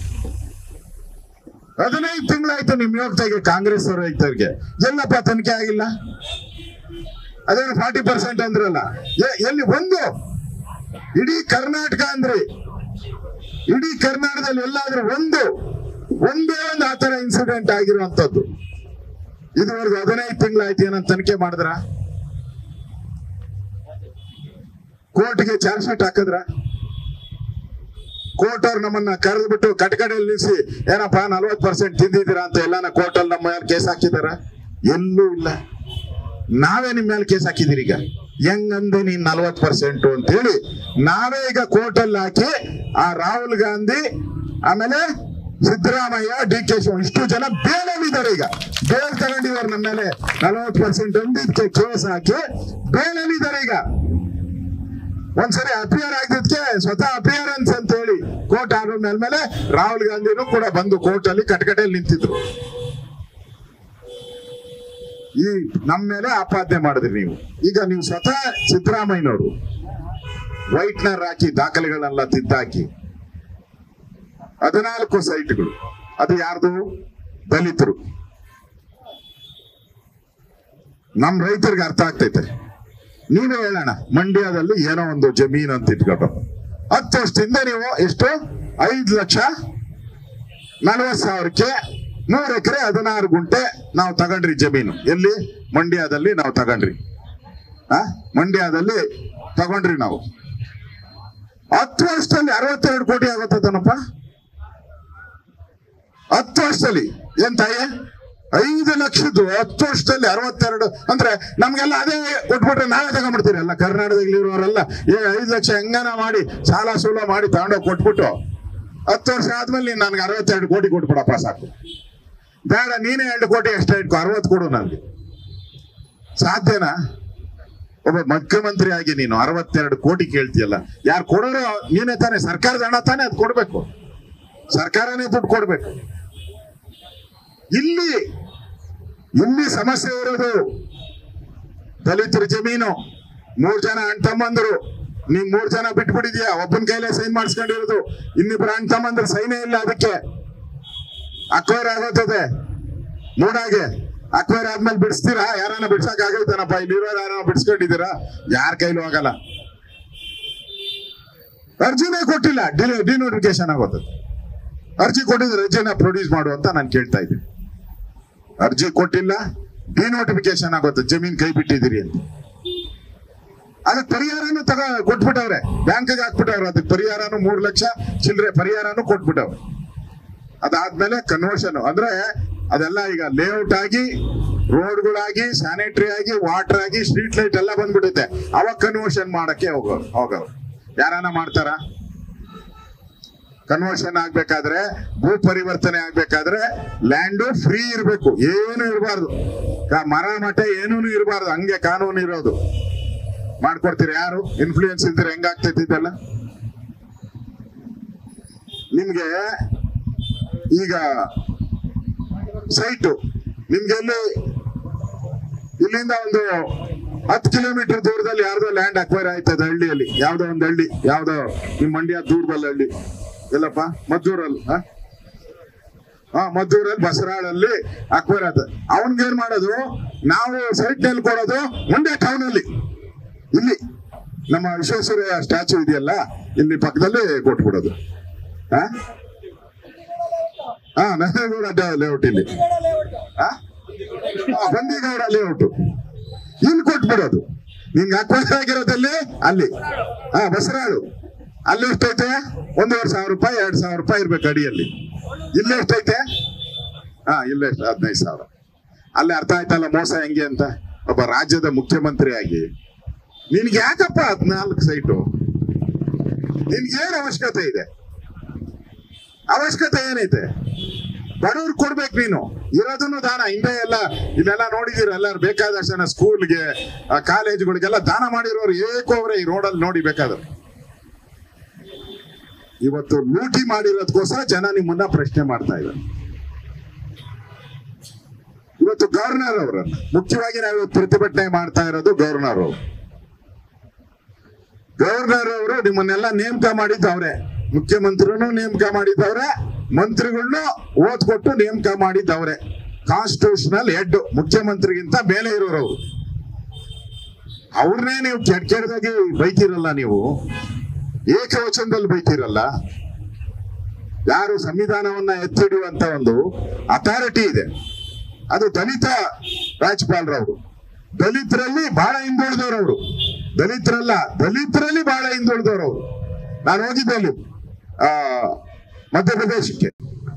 ಹದಿನೈದು ತಿಂಗಳಾಯ್ತು ನಿಮ್ ಯೋಗ್ಯತೆಗೆ ಕಾಂಗ್ರೆಸ್ ಅವ್ರ ರೈತರಿಗೆ ಎಲ್ಲಪ್ಪ ತನಿಖೆ ಆಗಿಲ್ಲ? ಅದೇನು ಫಾರ್ಟಿ ಪರ್ಸೆಂಟ್ ಅಂದ್ರಲ್ಲ, ಎಲ್ಲಿ ಒಂದು ಇಡೀ ಕರ್ನಾಟಕ ಅಂದ್ರೆ ಇಡೀ ಕರ್ನಾಟಕದಲ್ಲಿ ಎಲ್ಲಾದ್ರೂ ಒಂದು ಒಂದೇ ಒಂದು ಆತರ ಇನ್ಸಿಡೆಂಟ್ ಆಗಿರುವಂತದ್ದು ಇದುವರೆಗೂ ಹದಿನೈದು ತಿಂಗಳಾಯ್ತು. ಏನಂತ ತನಿಖೆ ಮಾಡಿದ್ರ? ಕೋರ್ಟ್ಗೆ ಚಾರ್ಜ್ ಶೀಟ್ ಹಾಕಿದ್ರ? ಕೋರ್ಟ್ ಅವ್ರು ನಮ್ಮನ್ನ ಕರೆದು ಬಿಟ್ಟು ಕಟಕಡೆಯಲ್ಲಿ ನಿಲ್ಲಿಸಿ ಏನಪ್ಪಾ ನಲ್ವತ್ ಪರ್ಸೆಂಟ್ ತಿಂದಿದ್ದೀರಾ ಅಂತ ಎಲ್ಲಾನ ಕೋರ್ಟ್ ಅಲ್ಲಿ ನಮ್ಮ ಮೇಲೆ ಕೇಸ್ ಹಾಕಿದಾರ? ಎಲ್ಲೂ ಇಲ್ಲ. ನಾವೇ ನಿಮ್ಮ ಮೇಲೆ ಕೇಸ್ ಹಾಕಿದಿರಿ. ಈಗ ಹೆಂಗಂದೆ ನೀನ್ ನಲ್ವತ್ ಪರ್ಸೆಂಟ್ ಅಂತ ಹೇಳಿ ನಾವೇ ಈಗ ಕೋರ್ಟ್ ಅಲ್ಲಿ ಹಾಕಿ ಆ ರಾಹುಲ್ ಗಾಂಧಿ ಆಮೇಲೆ ಸಿದ್ದರಾಮಯ್ಯ ಡಿ ಕೆ ಶಿವ ಇಷ್ಟು ಜನ ಬೇಲಲ್ಲಿದ್ದಾರೆ. ಈಗ ಬೇಲ್ ತಗೊಂಡಿದ್ದಾರೆ ನಮ್ಮ ಮೇಲೆ ನಲವತ್ತು ಪರ್ಸೆಂಟ್ ಅಂದಿದ್ದಕ್ಕೆ ಕೇಸ್ ಹಾಕಿ ಬೇಲಲ್ಲಿದ್ದಾರೆ. ಈಗ ಒಂದ್ಸರಿ ಅಪಿಯರ್ ಆಗಿದ್ದಕ್ಕೆ ಸ್ವತಃ ಅಪಿಯರೆನ್ಸ್ ಅಂತ ಹೇಳಿ ಕೋರ್ಟ್ ಆರ್ಡರ್ ಮೇಲೆ ರಾಹುಲ್ ಗಾಂಧಿನೂ ಕೂಡ ಬಂದು ಕೋರ್ಟ್ ಅಲ್ಲಿ ಕಟಕಟೆಯಲ್ಲಿ ನಿಂತಿದ್ರು. ಈ ನಮ್ಮ ಮೇಲೆ ಆಪಾದನೆ ಮಾಡಿದ್ರಿ ನೀವು. ಈಗ ನೀವು ಸ್ವತಃ ಸಿದ್ದರಾಮಯ್ಯನವರು ವೈಟ್ನರ್ ಹಾಕಿ ದಾಖಲೆಗಳನ್ನೆಲ್ಲ ತಿದ್ದಾಕಿ ಹದಿನಾಲ್ಕು ಸೈಟ್ಗಳು, ಅದು ಯಾರ್ದು? ದಲಿತರು. ನಮ್ ರೈತರಿಗೆ ಅರ್ಥ ಆಗ್ತೈತೆ. ನೀವೇ ಹೇಳೋಣ, ಮಂಡ್ಯದಲ್ಲಿ ಏನೋ ಒಂದು ಜಮೀನು ಅಂತ ಇಟ್ಕೊಂಡು ಹತ್ತು ವರ್ಷದಿಂದ ನೀವು ಎಷ್ಟು ಐದು ಲಕ್ಷ ನಲವತ್ತು ಸಾವಿರಕ್ಕೆ ಮೂರು ಎಕರೆ ಹದಿನಾರು ಗುಂಟೆ ನಾವು ತಗೊಂಡ್ರಿ ಜಮೀನು. ಎಲ್ಲಿ? ಮಂಡ್ಯದಲ್ಲಿ ನಾವು ತಗೊಂಡ್ರಿ. ಆ ಮಂಡ್ಯದಲ್ಲಿ ತಗೊಂಡ್ರಿ ನಾವು. ಹತ್ತು ವರ್ಷದಲ್ಲಿ ಅರವತ್ತೆರಡು ಕೋಟಿ ಆಗುತ್ತದನಪ್ಪ. ಹತ್ತು ವರ್ಷದಲ್ಲಿ ಏನ್ ತಾಯಿ? ಐದು ಲಕ್ಷದ್ದು ಹತ್ತು ವರ್ಷದಲ್ಲಿ ಅರವತ್ತೆರಡು ಅಂದ್ರೆ ನಮ್ಗೆಲ್ಲ ಅದೇ ಕೊಟ್ಬಿಟ್ರೆ ನಾವೇ ತಗೊಂಡ್ಬಿಡ್ತೀರಿ. ಎಲ್ಲ ಕರ್ನಾಟಕದಲ್ಲಿ ಇರೋರೆಲ್ಲ ಏ ಐದು ಲಕ್ಷ ಹೆಂಗನ ಮಾಡಿ ಸಾಲ ಸೂಲ ಮಾಡಿ ತಗೊಂಡೋಗಿ ಕೊಟ್ಬಿಟ್ಟು ಹತ್ತು ವರ್ಷ ಆದ್ಮೇಲೆ ನೀನ್ ನನ್ಗೆ ಅರವತ್ತೆರಡು ಕೋಟಿ ಕೊಟ್ಬಿಡಪ್ಪ ಸಾಕು. ಬೇಡ, ನೀನೇ ಎರಡು ಕೋಟಿ ಎಷ್ಟೇ ಇಟ್ಕೊ, ಅರವತ್ತು ಕೊಡು ನನ್ಗೆ. ಸಾಧ್ಯನಾ? ಒಬ್ಬ ಮುಖ್ಯಮಂತ್ರಿ ಆಗಿ ನೀನು ಅರವತ್ತೆರಡು ಕೋಟಿ ಕೇಳ್ತೀಯಲ್ಲ, ಯಾರು ಕೊಡೋರು? ನೀನೇ ತಾನೆ, ಸರ್ಕಾರದ ಹಣ ತಾನೆ, ಅದು ಕೊಡ್ಬೇಕು. ಸರ್ಕಾರನೇ ದುಡ್ಡು ಕೊಡ್ಬೇಕು. ಇಲ್ಲಿ ಇಲ್ಲಿ ಸಮಸ್ಯೆ ಇರೋದು ದಲಿತರ ಜಮೀನು. ಮೂರ್ ಜನ ಅಣ್ಣ ತಮ್ಮಂದ್ರು, ನೀವ್ ಮೂರ್ ಜನ ಬಿಟ್ಬಿಟ್ಟಿದ್ಯಾ, ಒಬ್ಬನ ಕೈಲೇ ಸೈನ್ ಮಾಡಿಸ್ಕೊಂಡಿರೋದು, ಇನ್ನಿಬ್ರು ಅಣ್ಣ ತಮ್ಮಂದ್ರು ಸೈನೇ ಇಲ್ಲ. ಅದಕ್ಕೆ ಅಕ್ವೈರ್ ಆಗೋತದೆ ಮೂಡಾಗೆ. ಅಕ್ವೈರ್ ಆದ್ಮೇಲೆ ಬಿಡಿಸ್ತೀರಾ? ಯಾರನ್ನ ಬಿಡ್ಸಕ್ ಆಗೈತನಪ್ಪ? ಇಲ್ಲಿರೋರು ಯಾರನ್ನ ಬಿಡಿಸ್ಕೊಂಡಿದ್ದೀರಾ? ಯಾರ ಕೈಲೂ ಆಗಲ್ಲ. ಅರ್ಜಿನೇ ಕೊಟ್ಟಿಲ್ಲ, ಡಿ ಡಿನೋಟಿಫಿಕೇಶನ್ ಆಗೋತದೆ. ಅರ್ಜಿ ಕೊಟ್ಟಿದ್ರೆ ಅರ್ಜಿನ ಪ್ರೊಡ್ಯೂಸ್ ಮಾಡು ಅಂತ ನಾನು ಕೇಳ್ತಾ ಇದ್ದೀನಿ. ಅರ್ಜಿ ಕೊಟ್ಟಿಲ್ಲ, ಡಿನೋಟಿಫಿಕೇಶನ್ ಆಗುತ್ತೆ, ಜಮೀನ್ ಕೈ ಬಿಟ್ಟಿದ್ದೀರಿ ಅಂತ. ಅದಕ್ಕೆ ಪರಿಹಾರನು ತಗ ಕೊಟ್ಬಿಟ್ಟವ್ರೆ, ಬ್ಯಾಂಕ್ಗೆ ಹಾಕ್ಬಿಟ್ಟವ್ರೆ. ಅದಕ್ಕೆ ಪರಿಹಾರನು ಮೂರು ಲಕ್ಷ ಚಿಲ್ಲರೆ ಪರಿಹಾರನು ಕೊಟ್ಬಿಟ್ಟವ್ರೆ. ಅದಾದ್ಮೇಲೆ ಕನ್ವರ್ಷನ್ ಅಂದ್ರೆ ಅದೆಲ್ಲ ಈಗ ಲೇಔಟ್ ಆಗಿ, ರೋಡ್ಗಳಾಗಿ, ಸ್ಯಾನಿಟರಿ ಆಗಿ, ವಾಟರ್ ಆಗಿ, ಸ್ಟ್ರೀಟ್ ಲೈಟ್ ಎಲ್ಲ ಬಂದ್ಬಿಡುತ್ತೆ. ಅವಾಗ ಕನ್ವರ್ಷನ್ ಮಾಡಕ್ಕೆ ಹೋಗೋ ಹೋಗವ್ರು ಯಾರನ್ನ ಮಾಡ್ತಾರ? ಕನ್ವರ್ಷನ್ ಆಗ್ಬೇಕಾದ್ರೆ, ಭೂ ಪರಿವರ್ತನೆ ಆಗ್ಬೇಕಾದ್ರೆ ಲ್ಯಾಂಡು ಫ್ರೀ ಇರ್ಬೇಕು, ಏನು ಇರಬಾರ್ದು, ಮರ ಮಠ ಏನೂ ಇರಬಾರ್ದು. ಹಂಗೆ ಕಾನೂನು ಇರೋದು. ಮಾಡ್ಕೊಡ್ತೀರಿ? ಯಾರು ಇನ್ಫ್ಲೂಯೆನ್ಸ್ ಇದ್ರೆ ಹೆಂಗಾಗ್ತೈತಿ ಇದೆಲ್ಲ? ನಿಮ್ಗೆ ಈಗ ಸೈಟು ನಿಮ್ಗೆ ಎಲ್ಲಿ ಇಲ್ಲಿಂದ ಒಂದು ಹತ್ತು ಕಿಲೋಮೀಟರ್ ದೂರದಲ್ಲಿ ಯಾರ್ದೋ ಲ್ಯಾಂಡ್ ಅಕ್ವೈರ್ ಆಯ್ತದ ಹಳ್ಳಿಯಲ್ಲಿ, ಯಾವ್ದೋ ಒಂದು ಹಳ್ಳಿ, ಯಾವ್ದೋ ನಿಮ್ ಮಂಡ್ಯ ದೂರದಲ್ಲಿ ಹಳ್ಳಿ ಎಲ್ಲಪ್ಪ, ಮದ್ದೂರಲ್ಲಿ. ಹಾ ಮದ್ದೂರಲ್ಲಿ ಬಸರಾಳಲ್ಲಿ ಅಕ್ವೈರ್ ಆಯ್ತದೆ. ಅವನ್ಗೇನ್ ಮಾಡೋದು? ನಾವು ಸೈಟ್ ನಲ್ಲಿ ಕೊಡೋದು ಮಂಡ್ಯ ಟೌನ್ ಅಲ್ಲಿ. ಇಲ್ಲಿ ನಮ್ಮ ವಿಶ್ವೇಶ್ವರಯ್ಯ ಸ್ಟ್ಯಾಚ್ಯೂ ಇದೆಯಲ್ಲ, ಇಲ್ಲಿ ಪಕ್ಕದಲ್ಲಿ ಕೊಟ್ಬಿಡೋದು. ಹಾ ಹಾ ನಂಜೇಗೌಡ ಲೇಔಟ್ ಇಲ್ಲಿ, ಬಂದಿಗೌಡ ಲೇಔಟ್ ಇಲ್ಲಿ ಕೊಟ್ಬಿಡೋದು. ನಿಮ್ಗೆ ಅಕ್ವೈರ್ ಆಗಿರೋದಲ್ಲಿ ಅಲ್ಲಿ ಹಾ ಬಸರಾಳು ಅಲ್ಲಿ ಎಷ್ಟೈತೆ? ಒಂದೂವರೆ ಸಾವಿರ ರೂಪಾಯಿ ಎರಡ್ ಸಾವಿರ ರೂಪಾಯಿ ಇರ್ಬೇಕು ಅಡಿಯಲ್ಲಿ. ಇಲ್ಲಿ ಎಷ್ಟೈತೆ? ಹಾ ಇಲ್ಲೇ ಹದಿನೈದು ಸಾವಿರ. ಅಲ್ಲಿ ಅರ್ಥ ಆಯ್ತಲ್ಲ ಮೋಸ ಹೆಂಗೆ ಅಂತ. ಒಬ್ಬ ರಾಜ್ಯದ ಮುಖ್ಯಮಂತ್ರಿ ಆಗಿ ನಿನ್ಗೆ ಯಾಕಪ್ಪ ಹದ್ನಾಲ್ಕು ಸೈಟು? ನಿನ್ಗೇನು ಅವಶ್ಯಕತೆ ಇದೆ? ಅವಶ್ಯಕತೆ ಏನೈತೆ? ಬಡವ್ರು ಕೊಡ್ಬೇಕು. ನೀನು ಇರೋದನ್ನು ದಾನ. ಹಿಂದೆ ಎಲ್ಲ ಇಲ್ಲೆಲ್ಲ ನೋಡಿದಿರ, ಎಲ್ಲರೂ ಬೇಕಾದಷ್ಟು ಜನ ಸ್ಕೂಲ್ಗೆ, ಕಾಲೇಜುಗಳಿಗೆಲ್ಲ ದಾನ ಮಾಡಿರೋರು ಏಕೋವ್ರೆ ಈ ರೋಡಲ್ಲಿ ನೋಡಿ ಬೇಕಾದ್ರೆ. ಇವತ್ತು ಲೂಟಿ ಮಾಡಿರೋದಕ್ಕೋಸ್ಕರ ಜನ ನಿಮ್ಮನ್ನ ಪ್ರಶ್ನೆ ಮಾಡ್ತಾ ಇದ್ದಾರೆ. ಇವತ್ತು ಗವರ್ನರ್ ಅವರನ್ನ ಮುಖ್ಯವಾಗಿ ನಾವು ಪ್ರತಿಭಟನೆ ಮಾಡ್ತಾ ಇರೋದು ಗವರ್ನರ್ ಅವರು. ಗವರ್ನರ್ ಅವರು ನಿಮ್ಮನ್ನೆಲ್ಲ ನೇಮಕ ಮಾಡಿದ್ದವ್ರೆ, ಮುಖ್ಯಮಂತ್ರಿನೂ ನೇಮಕ ಮಾಡಿದ್ದವ್ರೆ, ಮಂತ್ರಿಗಳನ್ನೂ ಓದ್ ಕೊಟ್ಟು ನೇಮಕ ಮಾಡಿದ್ದವ್ರೆ. ಕಾನ್ಸ್ಟಿಟ್ಯೂಷನಲ್ ಹೆಡ್ ಮುಖ್ಯಮಂತ್ರಿಗಿಂತ ಮೇಲೆ ಇರೋರು ಅವ್ರನ್ನೇ ನೀವು ಕೆಟ್ಟ ಕೆಟ್ಟದಾಗಿ ಬೈತಿರಲ್ಲ, ನೀವು ಏಕವಚನದಲ್ಲಿ ಬೈತಿರಲ್ಲ. ಯಾರು ಸಂವಿಧಾನವನ್ನ ಎತ್ತಿಡುವಂತ ಒಂದು ಅಥಾರಿಟಿ ಇದೆ, ಅದು ದಲಿತ ರಾಜ್ಯಪಾಲರವರು. ದಲಿತರಲ್ಲಿ ಬಹಳ ಹಿಂದುಳಿದವರವರು, ದಲಿತರಲ್ಲ ದಲಿತರಲ್ಲಿ ಬಹಳ ಹಿಂದುಳಿದವರವರು. ನಾನು ಹೋಗಿದ್ದೆ ಅಲ್ಲಿ ಆ ಮಧ್ಯಪ್ರದೇಶಕ್ಕೆ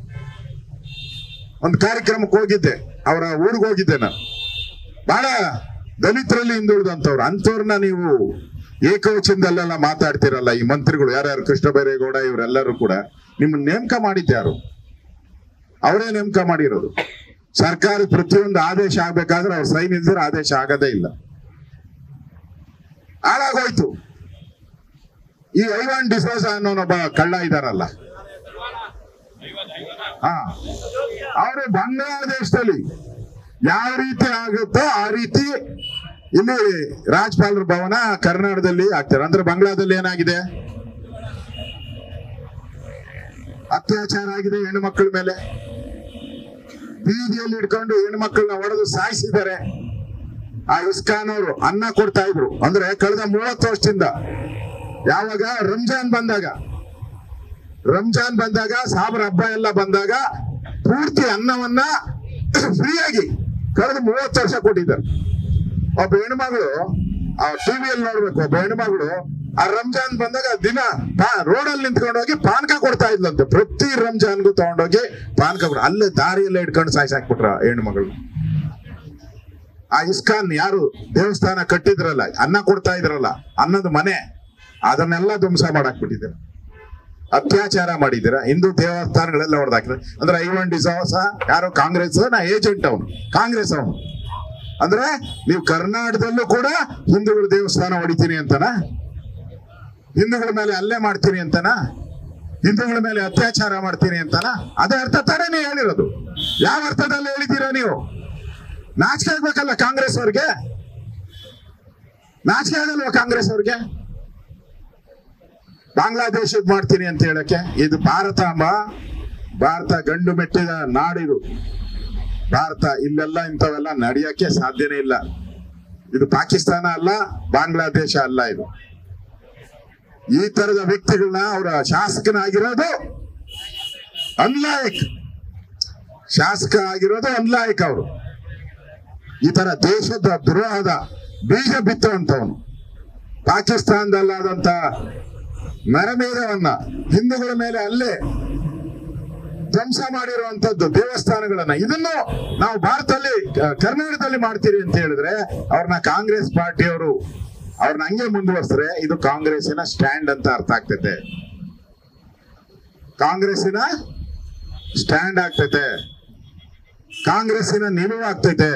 ಒಂದು ಕಾರ್ಯಕ್ರಮಕ್ಕೆ ಹೋಗಿದ್ದೆ, ಅವರ ಊರಿಗೆ ಹೋಗಿದ್ದೆ ನಾನು. ಬಹಳ ದಲಿತರಲ್ಲಿ ಹಿಂದುಳಿದಂತವ್ರು, ಅಂಥವ್ರನ್ನ ನೀವು ಏಕವಚನದಲ್ಲೆಲ್ಲ ಮಾತಾಡ್ತಿರಲ್ಲ. ಈ ಮಂತ್ರಿಗಳು ಯಾರ್ಯಾರು, ಕೃಷ್ಣ ಬೈರೇಗೌಡ ಇವರೆಲ್ಲರೂ ಕೂಡ ನಿಮ್ಮನ್ನ ನೇಮಕ ಮಾಡಿದ್ಯಾರು? ಅವರೇ ನೇಮಕ ಮಾಡಿರೋದು. ಸರ್ಕಾರ ಪ್ರತಿಯೊಂದು ಆದೇಶ ಆಗ್ಬೇಕಾದ್ರೆ ಅವ್ರ ಸೈನ್ ಇಲ್ದಿರ ಆದೇಶ ಆಗದೇ ಇಲ್ಲ. ಹಾಳಾಗೋಯ್ತು. ಈ ಐವಾನ್ ಡಿಸೋಜ ಅನ್ನೋನೊಬ್ಬ ಕಳ್ಳ ಇದಾರಲ್ಲ, ಹಾ, ಅವರು ಬಾಂಗ್ಲಾದೇಶದಲ್ಲಿ ಯಾವ ರೀತಿ ಆಗುತ್ತೋ ಆ ರೀತಿ ಇಲ್ಲಿ ರಾಜ್ಯಪಾಲರ ಭವನ ಕರ್ನಾಟಕದಲ್ಲಿ ಆಗ್ತಾರೆ. ಅಂದ್ರೆ ಬಾಂಗ್ಲಾದಲ್ಲಿ ಏನಾಗಿದೆ, ಅತ್ಯಾಚಾರ ಆಗಿದೆ ಹೆಣ್ಣು ಮಕ್ಕಳ ಮೇಲೆ. ಬೀದಿಯಲ್ಲಿ ಇಟ್ಕೊಂಡು ಹೆಣ್ಣು ಮಕ್ಕಳನ್ನ ಹೊಡೆದು ಸಾಯಿಸಿದ್ದಾರೆ. ಆ ಇಸ್ಕಾನ್ ಅವರು ಅನ್ನ ಕೊಡ್ತಾ ಇದ್ರು. ಅಂದ್ರೆ ಕಳೆದ ಮೂವತ್ತು ವರ್ಷದಿಂದ, ಯಾವಾಗ ರಂಜಾನ್ ಬಂದಾಗ ರಂಜಾನ್ ಬಂದಾಗ ಸಾಬರ ಹಬ್ಬ ಎಲ್ಲ ಬಂದಾಗ ಪೂರ್ತಿ ಅನ್ನವನ್ನ ಫ್ರೀಯಾಗಿ ಕಳೆದ ಮೂವತ್ತು ವರ್ಷ ಕೊಟ್ಟಿದ್ದಾರೆ. ಒಬ್ಬ ಹೆಣ್ಮಗಳು ಆ ಟಿವಿಯಲ್ಲಿ ನೋಡ್ಬೇಕು, ಒಬ್ಬ ಹೆಣ್ಮಗಳು ಆ ರಂಜಾನ್ ಬಂದಾಗ ದಿನ ರೋಡಲ್ಲಿ ನಿಂತ್ಕೊಂಡು ಹೋಗಿ ಪಾನಕ ಕೊಡ್ತಾ ಇದ್ಲಂತೆ. ಪ್ರತಿ ರಂಜಾನ್ಗೂ ತಗೊಂಡೋಗಿ ಪಾನಕ ಕೊಡ, ಅಲ್ಲೇ ದಾರಿಯಲ್ಲೇ ಇಟ್ಕೊಂಡು ಸಾಯ್ಸಾಕ್ಬಿಟ್ರ ಹೆಣ್ಮಗಳು. ಆ ಇಸ್ಕಾನ್ ಯಾರು ದೇವಸ್ಥಾನ ಕಟ್ಟಿದ್ರಲ್ಲ, ಅನ್ನ ಕೊಡ್ತಾ ಇದ್ರಲ್ಲ, ಅನ್ನದ ಮನೆ, ಅದನ್ನೆಲ್ಲ ಧ್ವಂಸ ಮಾಡಾಕ್ಬಿಟ್ಟಿದ್ದಾರೆ. ಅತ್ಯಾಚಾರ ಮಾಡಿದ್ದೀರ. ಹಿಂದೂ ದೇವಸ್ಥಾನಗಳೆಲ್ಲ ಹೊಡೆದಾಕಿದ್ರೆ. ಅಂದ್ರೆ ಐವನ್ ಡಿಸೋಜ ಯಾರೋ ಕಾಂಗ್ರೆಸ್ ನಾ ಏಜೆಂಟ್, ಅವನು ಕಾಂಗ್ರೆಸ್ ಅವನು. ಅಂದ್ರೆ ನೀವು ಕರ್ನಾಟಕದಲ್ಲೂ ಕೂಡ ಹಿಂದೂಗಳ ದೇವಸ್ಥಾನ ಹೊಡಿತೀನಿ ಅಂತನ, ಹಿಂದೂಗಳ ಮೇಲೆ ಹಲ್ಲೆ ಮಾಡ್ತೀನಿ ಅಂತನ, ಹಿಂದೂಗಳ ಮೇಲೆ ಅತ್ಯಾಚಾರ ಮಾಡ್ತೀನಿ ಅಂತನ? ಅದೇ ಅರ್ಥ ತಾನೇ ನೀವು ಹೇಳಿರೋದು. ಯಾವ ಅರ್ಥದಲ್ಲಿ ಹೇಳಿದ್ದೀರಾ ನೀವು? ನಾಚಿಕೆ ಆಗ್ಬೇಕಲ್ಲ ಕಾಂಗ್ರೆಸ್ ಅವ್ರಿಗೆ, ನಾಚಿಕೆ ಆಗಲ್ವಾ ಕಾಂಗ್ರೆಸ್ ಅವ್ರಿಗೆ? ಬಾಂಗ್ಲಾದೇಶದ್ ಮಾಡ್ತೀನಿ ಅಂತ ಹೇಳಕ್ಕೆ. ಇದು ಭಾರತ ಅಮ್ಮ, ಭಾರತ ಗಂಡು ಮೆಟ್ಟಿದ ನಾಡಿದು ಭಾರತ. ಇಲ್ಲೆಲ್ಲ ಇಂಥವೆಲ್ಲ ನಡೆಯಕ್ಕೆ ಸಾಧ್ಯನೇ ಇಲ್ಲ. ಇದು ಪಾಕಿಸ್ತಾನ ಅಲ್ಲ, ಬಾಂಗ್ಲಾದೇಶ ಅಲ್ಲ. ಇದು ಈ ತರದ ವ್ಯಕ್ತಿಗಳನ್ನ ಅವರ ಶಾಸಕನಾಗಿರೋದು ಅನ್ಲಾಯಕ್, ಶಾಸಕ ಆಗಿರೋದು ಅನ್ಲಾಯಕ್. ಅವರು ಈ ತರ ದೇಶದ ದ್ರೋಹದ ಬೀಜ ಬಿತ್ತುವಂತವನು. ಪಾಕಿಸ್ತಾನದಲ್ಲಾದಂತ ನರಮೇಧವನ್ನ ಹಿಂದೂಗಳ ಮೇಲೆ ಅಲ್ಲೇ ಧ್ವಂಸ ಮಾಡಿರುವಂತದ್ದು ದೇವಸ್ಥಾನಗಳನ್ನ, ಇದನ್ನು ನಾವು ಭಾರತದಲ್ಲಿ ಕರ್ನಾಟಕದಲ್ಲಿ ಮಾಡ್ತೀರಿ ಅಂತ ಹೇಳಿದ್ರೆ ಅವ್ರನ್ನ ಕಾಂಗ್ರೆಸ್ ಪಾರ್ಟಿಯವರು ಅವ್ರನ್ನ ಹಂಗೆ ಮುಂದುವರ್ಸ್ರೆ ಇದು ಕಾಂಗ್ರೆಸ್ಸಿನ ಸ್ಟ್ಯಾಂಡ್ ಅಂತ ಅರ್ಥ ಆಗ್ತೈತೆ. ಕಾಂಗ್ರೆಸ್ಸಿನ ಸ್ಟ್ಯಾಂಡ್ ಆಗ್ತೈತೆ, ಕಾಂಗ್ರೆಸ್ಸಿನ ನಿಲುವು ಆಗ್ತೈತೆ.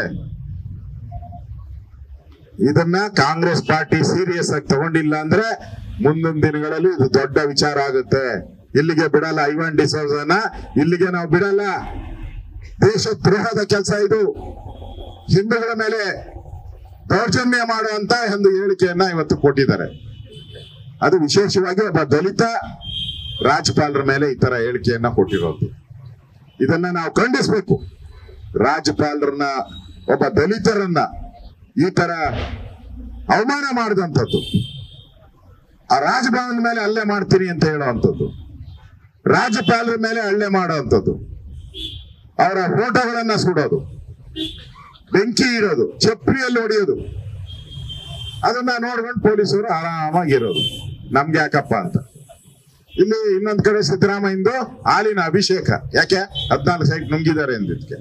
ಇದನ್ನ ಕಾಂಗ್ರೆಸ್ ಪಾರ್ಟಿ ಸೀರಿಯಸ್ ಆಗಿ ತಗೊಂಡಿಲ್ಲ ಅಂದ್ರೆ ಮುಂದಿನ ದಿನಗಳಲ್ಲಿ ಇದು ದೊಡ್ಡ ವಿಚಾರ ಆಗುತ್ತೆ. ಇಲ್ಲಿಗೆ ಬಿಡಲ್ಲ, ಐವನ್ ಡಿಸೋಜನ ಇಲ್ಲಿಗೆ ನಾವು ಬಿಡಲ್ಲ. ದೇಶ ದ್ರೋಹದ ಕೆಲಸ ಇದು. ಹಿಂದೂಗಳ ಮೇಲೆ ದೌರ್ಜನ್ಯ ಮಾಡುವಂತ ಒಂದು ಹೇಳಿಕೆಯನ್ನ ಇವತ್ತು ಕೊಟ್ಟಿದ್ದಾರೆ. ಅದು ವಿಶೇಷವಾಗಿ ಒಬ್ಬ ದಲಿತ ರಾಜ್ಯಪಾಲರ ಮೇಲೆ ಈ ತರ ಹೇಳಿಕೆಯನ್ನ ಕೊಟ್ಟಿರೋದು. ಇದನ್ನ ನಾವು ಖಂಡಿಸ್ಬೇಕು. ರಾಜ್ಯಪಾಲರನ್ನ, ಒಬ್ಬ ದಲಿತರನ್ನ ಈ ತರ ಅವಮಾನ ಮಾಡಿದಂಥದ್ದು, ಆ ರಾಜಭವನ ಮೇಲೆ ಹಲ್ಲೆ ಮಾಡ್ತೀನಿ ಅಂತ ಹೇಳುವಂಥದ್ದು, ರಾಜ್ಯಪಾಲರ ಮೇಲೆ ಹಲ್ಲೆ ಮಾಡುವಂಥದ್ದು, ಅವರ ಫೋಟೋಗಳನ್ನ ಸುಡೋದು, ಬೆಂಕಿ ಇಡೋದು, ಚಪ್ರಿಯಲ್ಲಿ ಹೊಡೆಯೋದು, ಅದನ್ನ ನೋಡ್ಕೊಂಡು ಪೊಲೀಸರು ಆರಾಮಾಗಿರೋದು. ನಮ್ಗೆ ಯಾಕಪ್ಪ ಅಂತ. ಇಲ್ಲಿ ಇನ್ನೊಂದ್ ಕಡೆ ಸಿದ್ದರಾಮಯ್ಯಂದು ಹಾಲಿನ ಅಭಿಷೇಕ. ಯಾಕೆ? ಹದ್ನಾಲ್ಕು ಸೈಟ್ ನುಂಗಿದ್ದಾರೆ ಅಂದಿದ್ಕೆ.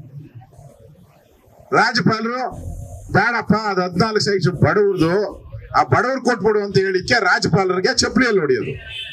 ರಾಜ್ಯಪಾಲರು ಬೇಡಪ್ಪ, ಅದು ಹದ್ನಾಲ್ಕು ಸೈಟ್ ಬಡವ್ರದು, ಆ ಬಡವ್ರು ಕೊಟ್ಬಿಡು ಅಂತ ಹೇಳಿಕ್ಕೆ ರಾಜ್ಯಪಾಲರಿಗೆ ಚಪ್ಪಲಿಯಲ್ಲಿ ಹೊಡೆಯೋದು.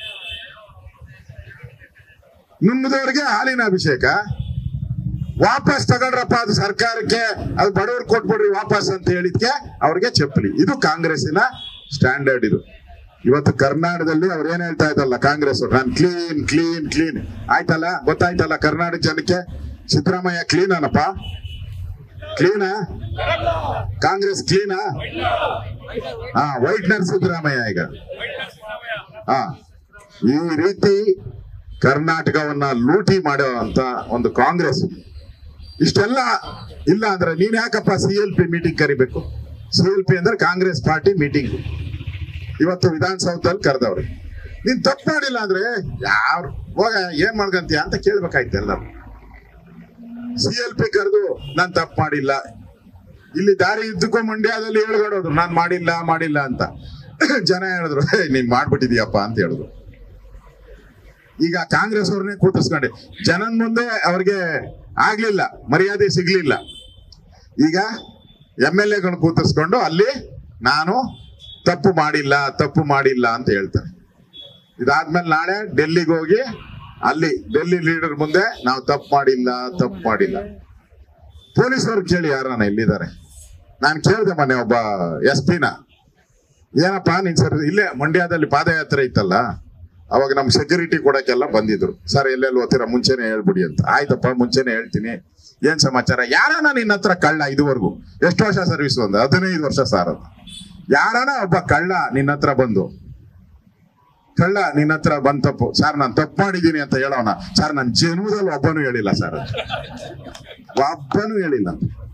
ನುಂಗಿದವ್ರಿಗೆ ಹಾಲಿನ ಅಭಿಷೇಕ. ವಾಪಸ್ ತಗೊಂಡ್ರಪ್ಪ ಅದು ಸರ್ಕಾರಕ್ಕೆ, ಅದು ಬಡವ್ರು ಕೊಟ್ಬಿಡ್ರಿ ವಾಪಸ್ ಅಂತ ಹೇಳಿದ್ಕೆ ಅವ್ರಿಗೆ ಚಪ್ಪಲಿ. ಇದು ಕಾಂಗ್ರೆಸ್ಸಿನ ಸ್ಟ್ಯಾಂಡರ್ಡ್. ಇದು ಇವತ್ತು ಕರ್ನಾಟಕದಲ್ಲಿ ಅವ್ರು ಏನ್ ಹೇಳ್ತಾ ಇದ್ದಲ್ಲ ಕಾಂಗ್ರೆಸ್, ನಾನು ಕ್ಲೀನ್ ಕ್ಲೀನ್ ಕ್ಲೀನ್ ಆಯ್ತಲ್ಲ, ಗೊತ್ತಾಯ್ತಲ್ಲ ಕರ್ನಾಟಕ ಜನಕ್ಕೆ. ಸಿದ್ದರಾಮಯ್ಯ ಕ್ಲೀನ್ ಅನಪ್ಪ, ಕ್ಲೀನಾ? ಕಾಂಗ್ರೆಸ್ ಕ್ಲೀನಾ? ಹಾ, ವೈಟ್ನರ್ ಸಿದ್ದರಾಮಯ್ಯ ಈಗ. ಹಾ, ಈ ರೀತಿ ಕರ್ನಾಟಕವನ್ನ ಲೂಟಿ ಮಾಡುವಂತ ಒಂದು ಕಾಂಗ್ರೆಸ್. ಇಷ್ಟೆಲ್ಲ ಇಲ್ಲ ಅಂದ್ರೆ ನೀನ್ ಯಾಕಪ್ಪ ಸಿ ಎಲ್ ಪಿ ಮೀಟಿಂಗ್ ಕರಿಬೇಕು? ಸಿ ಎಲ್ ಪಿ ಅಂದ್ರೆ ಕಾಂಗ್ರೆಸ್ ಪಾರ್ಟಿ ಮೀಟಿಂಗ್. ಇವತ್ತು ವಿಧಾನಸೌಧದಲ್ಲಿ ಕರೆದವ್ರಿ. ನೀನ್ ತಪ್ಪು ಮಾಡಿಲ್ಲ ಅಂದ್ರೆ ಯಾರು ಹೋಗ ಏನ್ ಮಾಡ್ಕಂತೀಯ ಅಂತ ಕೇಳ್ಬೇಕಾಯ್ತು ಎಲ್ಲರೂ. ಸಿ ಎಲ್ ಪಿ ಕರೆದು ನಾನ್ ತಪ್ಪು ಮಾಡಿಲ್ಲ, ಇಲ್ಲಿ ದಾರಿ ಇದ್ದಕ್ಕೂ ಮಂಡ್ಯದಲ್ಲಿ ಹೇಳ್ಕೊಡೋದು ನಾನ್ ಮಾಡಿಲ್ಲ ಮಾಡಿಲ್ಲ ಅಂತ. ಜನ ಹೇಳಿದ್ರು ನೀನ್ ಮಾಡ್ಬಿಟ್ಟಿದೀಯಪ್ಪ ಅಂತ ಹೇಳಿದ್ರು. ಈಗ ಕಾಂಗ್ರೆಸ್ ಅವ್ರನ್ನೇ ಕೂತಿಸ್ಕೊಂಡೆ ಜನನ್ ಮುಂದೆ ಅವ್ರಿಗೆ ಆಗ್ಲಿಲ್ಲ, ಮರ್ಯಾದೆ ಸಿಗ್ಲಿಲ್ಲ. ಈಗ ಎಂ ಎಲ್ ಎಗಳು ಕೂತಿಸ್ಕೊಂಡು ಅಲ್ಲಿ ನಾನು ತಪ್ಪು ಮಾಡಿಲ್ಲ ತಪ್ಪು ಮಾಡಿಲ್ಲ ಅಂತ ಹೇಳ್ತಾರೆ. ಇದಾದ್ಮೇಲೆ ನಾಳೆ ಡೆಲ್ಲಿಗೆ ಹೋಗಿ ಅಲ್ಲಿ ಡೆಲ್ಲಿ ಲೀಡರ್ ಮುಂದೆ ನಾವು ತಪ್ಪು ಮಾಡಿಲ್ಲ ತಪ್ಪು ಮಾಡಿಲ್ಲ. ಪೊಲೀಸರು ಕೇಳಿ ಯಾರನ್ನ ಇಲ್ಲಿದ್ದಾರೆ. ನಾನು ಕೇಳಿದೆ ಮೊನ್ನೆ ಒಬ್ಬ ಎಸ್ ಪಿನ, ಏನಪ್ಪಾ ನೀನ್ ಸರ್ ಇಲ್ಲೇ ಮಂಡ್ಯದಲ್ಲಿ ಪಾದಯಾತ್ರೆ ಇತ್ತಲ್ಲ, ಅವಾಗ ನಮ್ ಸೆಕ್ಯೂರಿಟಿ ಕೊಡಕ್ಕೆಲ್ಲ ಬಂದಿದ್ರು. ಸರ್ ಎಲ್ಲೆಲ್ಲಿ ಓದ್ತೀರಾ ಮುಂಚೆನೆ ಹೇಳ್ಬಿಡಿ ಅಂತ. ಆಯ್ತಪ್ಪ ಮುಂಚೆನೆ ಹೇಳ್ತೀನಿ, ಏನ್ ಸಮಾಚಾರ? ಯಾರನ ನಿನ್ನ ಹತ್ರ ಕಳ್ಳ ಇದುವರೆಗೂ ಎಷ್ಟು ವರ್ಷ ಸರ್ವಿಸ್? ಒಂದು ಹದಿನೈದು ವರ್ಷ ಸಾರ್. ಯಾರನ ಒಬ್ಬ ಕಳ್ಳ ನಿನ್ನ ಹತ್ರ ಬಂದು, ಕಳ್ಳ ನಿನ್ನ ಹತ್ರ ಬಂದ್ ತಪ್ಪು ಸರ್ ನಾನು ತಪ್ಪು ಮಾಡಿದೀನಿ ಅಂತ ಹೇಳೋಣ? ಸರ್ ನನ್ನ ಜನ್ಮದಲ್ಲಿ ಒಬ್ಬನು ಹೇಳಿಲ್ಲ ಸರ್, ಒಬ್ಬನು ಹೇಳಿಲ್ಲ.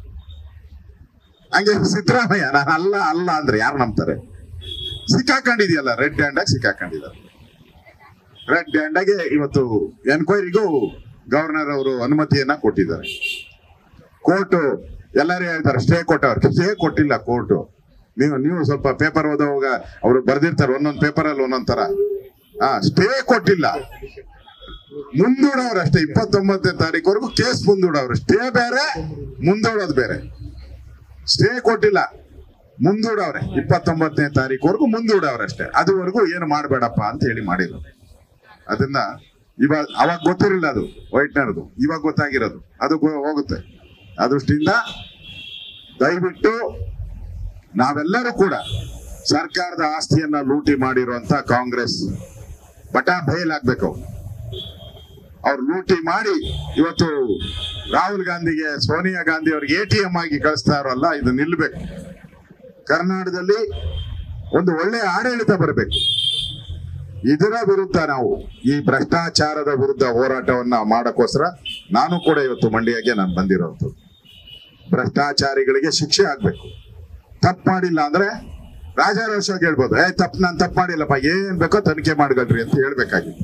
ಹಂಗೆ ಸಿದ್ದರಾಮಯ್ಯ ನಾನು ಅಲ್ಲ ಅಲ್ಲ ಅಂದ್ರೆ ಯಾರು ನಂಬ್ತಾರೆ? ಸಿಕ್ಕಾಕೊಂಡಿದ್ಯಲ್ಲ, ರೆಡ್ ಹ್ಯಾಂಡ್ ಆಗಿ ಸಿಕ್ಕಾಕೊಂಡಿದ್ದಾರೆ. ರೆಡ್ ಹ್ಯಾಂಡ್ ಆಗಿ ಇವತ್ತು ಎನ್ಕ್ವೈರಿಗೂ ಗವರ್ನರ್ ಅವರು ಅನುಮತಿಯನ್ನ ಕೊಟ್ಟಿದ್ದಾರೆ. ಕೋರ್ಟು ಎಲ್ಲರೂ ಹೇಳ್ತಾರೆ ಸ್ಟೇ ಕೊಟ್ಟವ್ರು, ಸ್ಟೇ ಕೊಟ್ಟಿಲ್ಲ ಕೋರ್ಟು. ನೀವು ನೀವು ಸ್ವಲ್ಪ ಪೇಪರ್ ಓದೋವಾಗ ಅವ್ರು ಬರ್ದಿರ್ತಾರೆ ಒಂದೊಂದು ಪೇಪರ್ ಅಲ್ಲಿ ಒಂದೊಂದ್ ತರ. ಹಾ, ಸ್ಟೇ ಕೊಟ್ಟಿಲ್ಲ, ಮುಂದೂಡವ್ರು ಅಷ್ಟೇ. ಇಪ್ಪತ್ತೊಂಬತ್ತನೇ ತಾರೀಕುವರೆಗೂ ಕೇಸ್ ಮುಂದೂಡವ್ರು. ಸ್ಟೇ ಬೇರೆ, ಮುಂದೂಡೋದು ಬೇರೆ. ಸ್ಟೇ ಕೊಟ್ಟಿಲ್ಲ, ಮುಂದೂಡವ್ರೆ. ಇಪ್ಪತ್ತೊಂಬತ್ತನೇ ತಾರೀಕುವರೆಗೂ ಮುಂದೂಡವ್ರೆ ಅಷ್ಟೇ. ಅದುವರೆಗೂ ಏನು ಮಾಡಬೇಡಪ್ಪ ಅಂತ ಹೇಳಿ ಮಾಡಿದ್ರು. ಅದನ್ನ ಇವಾಗ ಅವಾಗ ಗೊತ್ತಿರಲಿಲ್ಲ, ಅದು ವೈಟ್ನರ್ದು, ಇವಾಗ ಗೊತ್ತಾಗಿರೋದು. ಅದು ಹೋಗುತ್ತೆ. ಆ ದೃಷ್ಟಿಯಿಂದ ದಯವಿಟ್ಟು ನಾವೆಲ್ಲರೂ ಕೂಡ ಸರ್ಕಾರದ ಆಸ್ತಿಯನ್ನ ಲೂಟಿ ಮಾಡಿರುವಂತ ಕಾಂಗ್ರೆಸ್ ಬಟಾ ಬಯಲಾಗ್ಬೇಕು. ಅವ್ರು ಲೂಟಿ ಮಾಡಿ ಇವತ್ತು ರಾಹುಲ್ ಗಾಂಧಿಗೆ, ಸೋನಿಯಾ ಗಾಂಧಿ ಅವ್ರಿಗೆ ಎ ಟಿ ಎಂ ಆಗಿ ಕಳಿಸ್ತಾ ಇರೋಲ್ಲ, ಇದು ನಿಲ್ಬೇಕು. ಕರ್ನಾಟಕದಲ್ಲಿ ಒಂದು ಒಳ್ಳೆಯ ಆಡಳಿತ ಬರಬೇಕು. ಇದರ ವಿರುದ್ಧ ನಾವು ಈ ಭ್ರಷ್ಟಾಚಾರದ ವಿರುದ್ಧ ಹೋರಾಟವನ್ನ ಮಾಡಕ್ಕೋಸ್ಕರ ನಾನು ಕೂಡ ಇವತ್ತು ಮಂಡ್ಯಗೆ ನಾನು ಬಂದಿರೋದು. ಭ್ರಷ್ಟಾಚಾರಿಗಳಿಗೆ ಶಿಕ್ಷೆ ಆಗ್ಬೇಕು. ತಪ್ಪು ಮಾಡಿಲ್ಲ ಅಂದ್ರೆ ರಾಜಾರೋಷವಾಗಿ ಹೇಳ್ಬೋದು, ಏ ತಪ್ಪು ನಾನು ತಪ್ಪು ಮಾಡಿಲ್ಲಪ್ಪ, ಏನ್ ಬೇಕೋ ತನಿಖೆ ಮಾಡ್ಕೊಳ್ರಿ ಅಂತ ಹೇಳ್ಬೇಕಾಗಿತ್ತು.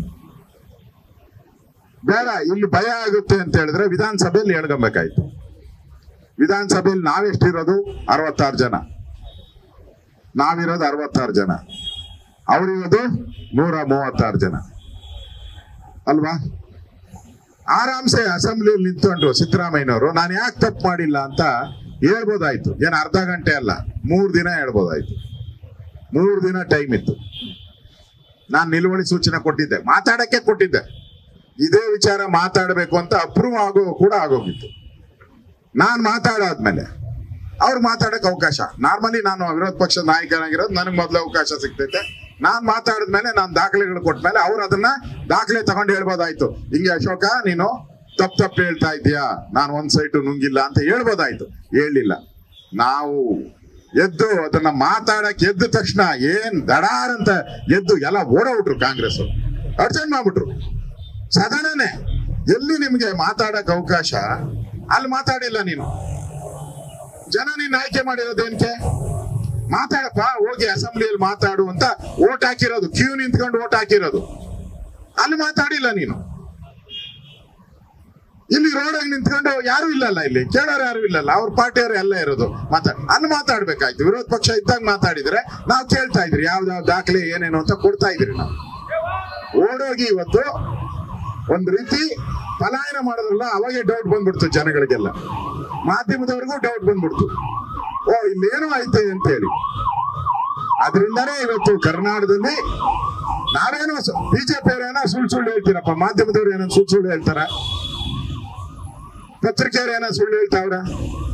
ಬೇಡ, ಇಲ್ಲಿ ಭಯ ಆಗುತ್ತೆ ಅಂತ ಹೇಳಿದ್ರೆ ವಿಧಾನಸಭೆಯಲ್ಲಿ ಹೇಳ್ಕೊಬೇಕಾಯ್ತು. ವಿಧಾನಸಭೆಯಲ್ಲಿ ನಾವೆಷ್ಟಿರೋದು? ಅರವತ್ತಾರು ಜನ. ನಾವಿರೋದು ಅರವತ್ತಾರು ಜನ, ಅವರಿರೋದು ನೂರ ಮೂವತ್ತಾರು ಜನ ಅಲ್ವಾ? ಆರಾಮ್ಸೆ ಅಸೆಂಬ್ಲಿಯಲ್ಲಿ ನಿಂತ್ಕೊಂಡು ಸಿದ್ದರಾಮಯ್ಯನವರು ನಾನು ಯಾಕೆ ತಪ್ಪು ಮಾಡಿಲ್ಲ ಅಂತ ಹೇಳ್ಬೋದಾಯ್ತು. ಏನು ಅರ್ಧ ಗಂಟೆ ಅಲ್ಲ, ಮೂರ್ ದಿನ ಹೇಳ್ಬೋದಾಯ್ತು. ಮೂರ್ ದಿನ ಟೈಮ್ ಇತ್ತು. ನಾನು ನಿಲುವಳಿ ಸೂಚನೆ ಕೊಟ್ಟಿದ್ದೆ, ಮಾತಾಡಕ್ಕೆ ಕೊಟ್ಟಿದ್ದೆ. ಇದೇ ವಿಚಾರ ಮಾತಾಡಬೇಕು ಅಂತ ಅಪ್ರೂವ್ ಆಗೋ ಕೂಡ ಆಗೋಗಿತ್ತು. ನಾನ್ ಮಾತಾಡಾದ್ಮೇಲೆ ಅವ್ರು ಮಾತಾಡಕ್ ಅವಕಾಶ. ನಾರ್ಮಲಿ ನಾನು ವಿರೋಧ ಪಕ್ಷದ ನಾಯಕನಾಗಿರೋದು, ನನಗೆ ಮೊದಲು ಅವಕಾಶ ಸಿಗ್ತೈತೆ. ನಾನ್ ಮಾತಾಡಿದ್ಮೇಲೆ ನಾನು ದಾಖಲೆಗಳು ಕೊಟ್ಮೇಲೆ ಅವ್ರು ಅದನ್ನ ದಾಖಲೆ ತಗೊಂಡು ಹೇಳ್ಬೋದಾಯ್ತು, ಹಿಂಗೆ ಅಶೋಕ ನೀನು ತಪ್ಪು ತಪ್ಪು ಹೇಳ್ತಾ ಇದೀಯಾ, ನಾನು ಒಂದ್ ಸೈಟು ನುಂಗಿಲ್ಲ ಅಂತ ಹೇಳ್ಬೋದಾಯ್ತು. ಹೇಳಿಲ್ಲ. ನಾವು ಎದ್ದು ಅದನ್ನ ಮಾತಾಡಕ್ ಎದ್ದ ತಕ್ಷಣ ಏನ್ ದಡಾರ್ ಅಂತ ಎದ್ದು ಎಲ್ಲ ಓಡೋಗ್ಬಿಟ್ರು ಕಾಂಗ್ರೆಸ್. ಅರ್ಜೆಂಟ್ ಮಾಡ್ಬಿಟ್ರು. ಸದನನೇ ಎಲ್ಲಿ ನಿಮ್ಗೆ ಮಾತಾಡಕ್ ಅವಕಾಶ, ಅಲ್ಲಿ ಮಾತಾಡಿಲ್ಲ ನೀನು. ಜನ ನೀನ್ ಆಯ್ಕೆ ಮಾಡಿರೋದೇನ್ಕೆ? ಮಾತಾಡಪ್ಪ, ಹೋಗಿ ಅಸೆಂಬ್ಲಿಯಲ್ಲಿ ಮಾತಾಡು ಅಂತ ಓಟ್ ಹಾಕಿರೋದು, ಕ್ಯೂ ನಿಂತ್ಕೊಂಡು ಓಟ್ ಹಾಕಿರೋದು. ಅಲ್ಲಿ ಮಾತಾಡಿಲ್ಲ ನೀನು. ಇಲ್ಲಿ ರೋಡಾಗಿ ನಿಂತ್ಕೊಂಡು ಯಾರು ಇಲ್ಲಲ್ಲ, ಇಲ್ಲಿ ಕೇಳೋರು ಯಾರು ಇಲ್ಲಲ್ಲ, ಅವ್ರ ಪಾರ್ಟಿಯವರು ಎಲ್ಲ ಇರೋದು. ಮಾತಾಡ ಅಲ್ಲಿ ಮಾತಾಡ್ಬೇಕಾಯ್ತು. ವಿರೋಧ ಪಕ್ಷ ಇದ್ದಾಗ ಮಾತಾಡಿದ್ರೆ ನಾವು ಕೇಳ್ತಾ ಇದ್ರಿ ಯಾವ್ದಾವ್ ದಾಖಲೆ ಏನೇನು ಅಂತ ಕೊಡ್ತಾ ಇದ್ರಿ. ನಾವು ಓಡೋಗಿ ಇವತ್ತು ಒಂದ್ ರೀತಿ ಪಲಾಯನ ಮಾಡೋದ್ರಲ್ಲ, ಅವಾಗೆ ಡೌಟ್ ಬಂದ್ಬಿಡ್ತು ಜನಗಳಿಗೆಲ್ಲ, ಮಾಧ್ಯಮದವ್ರಿಗೂ ಡೌಟ್ ಬಂದ್ಬಿಡ್ತು, ಓ ಇಲ್ಲೇನೋ ಐತೆ ಅಂತ ಹೇಳಿ. ಅದರಿಂದಾನೇ ಇವತ್ತು ಕರ್ನಾಟಕದಲ್ಲಿ ನಾವೇನೋ ಬಿಜೆಪಿ ಏನೋ ಸುಳ್ಳು ಸುಳ್ಳು ಹೇಳ್ತೀರಪ್ಪ, ಮಾಧ್ಯಮದವ್ರು ಏನೋ ಸುಳ್ಳು ಸುಳ್ಳು ಹೇಳ್ತಾರ, ಪತ್ರಿಕೆಯವ್ರು ಏನೋ ಸುಳ್ಳು ಹೇಳ್ತಾವ್ರ.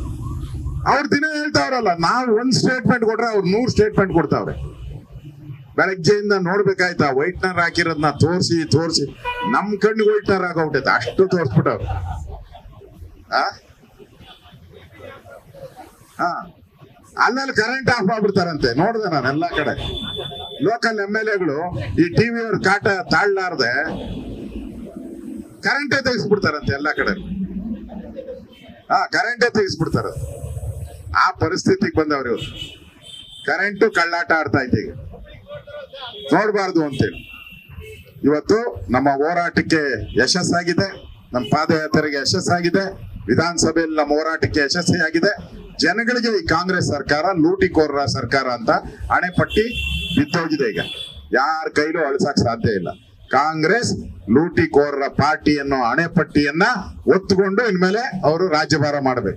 ಅವ್ರ ದಿನ ಹೇಳ್ತಾವ್ರಲ್ಲ, ನಾವು ಒಂದ್ ಸ್ಟೇಟ್ಮೆಂಟ್ ಕೊಟ್ರೆ ಅವ್ರು ನೂರ್ ಸ್ಟೇಟ್ಮೆಂಟ್ ಕೊಡ್ತಾವ್ರೆ. ಬೆಳಗ್ಗೆಯಿಂದ ನೋಡ್ಬೇಕಾಯ್ತಾ ವೈಟ್ನರ್ ಹಾಕಿರೋದನ್ನ ತೋರಿಸಿ ತೋರಿಸಿ ನಮ್ ಕಣ್ಣಿಗೆ ವೈಟ್ನರ್ ಆಗೋಗ್ಬಿಟ್ಟೈತೆ, ಅಷ್ಟು ತೋರಿಸ್ಬಿಟ್ಟವ್ರು. ಆ ಹಾ ಅಲ್ಲಲ್ಲಿ ಕರೆಂಟ್ ಆಫ್ ಮಾಡ್ಬಿಡ್ತಾರಂತೆ, ನೋಡ್ದೆ ನಾನು ಎಲ್ಲಾ ಕಡೆ. ಲೋಕಲ್ ಎಮ್ ಎಲ್ ಎಗಳು ಈ ಟಿವಿ ಅವ್ರ ಕಾಟ ತಾಳ್ಲಾರ್ದೆ ಕರೆಂಟೇ ತೆಗಿಸ್ಬಿಡ್ತಾರಂತೆ ಎಲ್ಲಾ ಕಡೆ. ಹಾ ಕರೆಂಟೇ ತೆಗಿಸ್ಬಿಡ್ತಾರ. ಆ ಪರಿಸ್ಥಿತಿಗೆ ಬಂದವ್ರು ಇವತ್ತು. ಕರೆಂಟು ಕಳ್ಳಾಟ ಆಡ್ತಾ ಐತೆ ಈಗ, ನೋಡ್ಬಾರ್ದು ಅಂತೇಳಿ. ಇವತ್ತು ನಮ್ಮ ಹೋರಾಟಕ್ಕೆ ಯಶಸ್ಸಾಗಿದೆ, ನಮ್ಮ ಪಾದಯಾತ್ರೆಗೆ ಯಶಸ್ಸಾಗಿದೆ, ವಿಧಾನಸಭೆಯಲ್ಲಿ ನಮ್ಮ ಹೋರಾಟಕ್ಕೆ ಯಶಸ್ವಿಯಾಗಿದೆ. ಜನಗಳಿಗೆ ಈ ಕಾಂಗ್ರೆಸ್ ಸರ್ಕಾರ ಲೂಟಿಕೋರರ ಸರ್ಕಾರ ಅಂತ ಹಣೆಪಟ್ಟಿ ಬಿದ್ದೋಗಿದೆ. ಈಗ ಯಾರ ಕೈಲೂ ಅಳಿಸಕ್ ಸಾಧ್ಯ ಇಲ್ಲ. ಕಾಂಗ್ರೆಸ್ ಲೂಟಿಕೋರರ ಪಾರ್ಟಿ ಅನ್ನೋ ಹಣೆಪಟ್ಟಿಯನ್ನ ಒತ್ತುಕೊಂಡು ಇನ್ಮೇಲೆ ಅವರು ರಾಜ್ಯಭಾರ ಮಾಡಬೇಕು.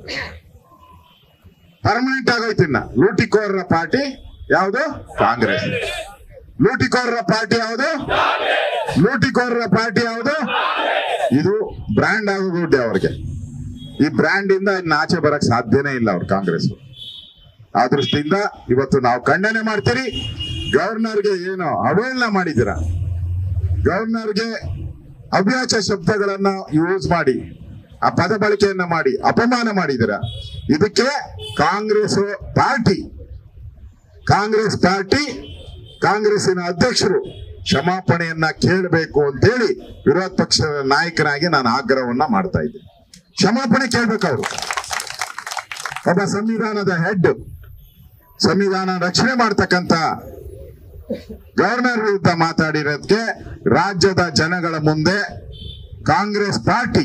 ಪರ್ಮನೆಂಟ್ ಆಗೋಯ್ತು. ಇನ್ನ ಲೂಟಿಕೋರರ ಪಾರ್ಟಿ ಯಾವುದು? ಕಾಂಗ್ರೆಸ್. ಲೂಟಿಕೋರರ ಪಾರ್ಟಿ ಯಾವುದು? ಲೂಟಿಕೋರರ ಪಾರ್ಟಿ ಯಾವುದು? ಇದು ಬ್ರ್ಯಾಂಡ್ ಆಗೋದುಡ್ಡೆ ಅವ್ರಿಗೆ. ಈ ಬ್ರ್ಯಾಂಡ್ ಇಂದ ಇನ್ನು ಆಚೆ ಬರಕ್ ಸಾಧ್ಯನೇ ಇಲ್ಲ ಅವ್ರು ಕಾಂಗ್ರೆಸ್. ಆ ದೃಷ್ಟಿಯಿಂದ ಇವತ್ತು ನಾವು ಖಂಡನೆ ಮಾಡ್ತೀರಿ. ಗವರ್ನರ್ಗೆ ಏನು ಅವಹೇಳನ ಮಾಡಿದ್ದೀರಾ, ಗವರ್ನರ್ಗೆ ಅವ್ಯಾಚ ಶಬ್ದಗಳನ್ನ ಯೂಸ್ ಮಾಡಿ, ಆ ಪದ ಬಳಕೆಯನ್ನ ಮಾಡಿ ಅಪಮಾನ ಮಾಡಿದ್ದೀರಾ. ಇದಕ್ಕೆ ಕಾಂಗ್ರೆಸ್ ಪಾರ್ಟಿ ಕಾಂಗ್ರೆಸ್ ಪಾರ್ಟಿ ಕಾಂಗ್ರೆಸ್ಸಿನ ಅಧ್ಯಕ್ಷರು ಕ್ಷಮಾಪಣೆಯನ್ನ ಕೇಳಬೇಕು ಅಂತೇಳಿ ವಿರೋಧ ಪಕ್ಷದ ನಾಯಕನಾಗಿ ನಾನು ಆಗ್ರಹವನ್ನ ಮಾಡ್ತಾ ಇದ್ದೀನಿ. ಕ್ಷಮಾಪಣೆ ಕೇಳ್ಬೇಕು ಅವರು. ಒಬ್ಬ ಸಂವಿಧಾನದ ಹೆಡ್, ಸಂವಿಧಾನ ರಕ್ಷಣೆ ಮಾಡ್ತಕ್ಕಂತ ಗವರ್ನರ್ ವಿರುದ್ಧ ಮಾತಾಡಿರೋದಕ್ಕೆ ರಾಜ್ಯದ ಜನಗಳ ಮುಂದೆ ಕಾಂಗ್ರೆಸ್ ಪಾರ್ಟಿ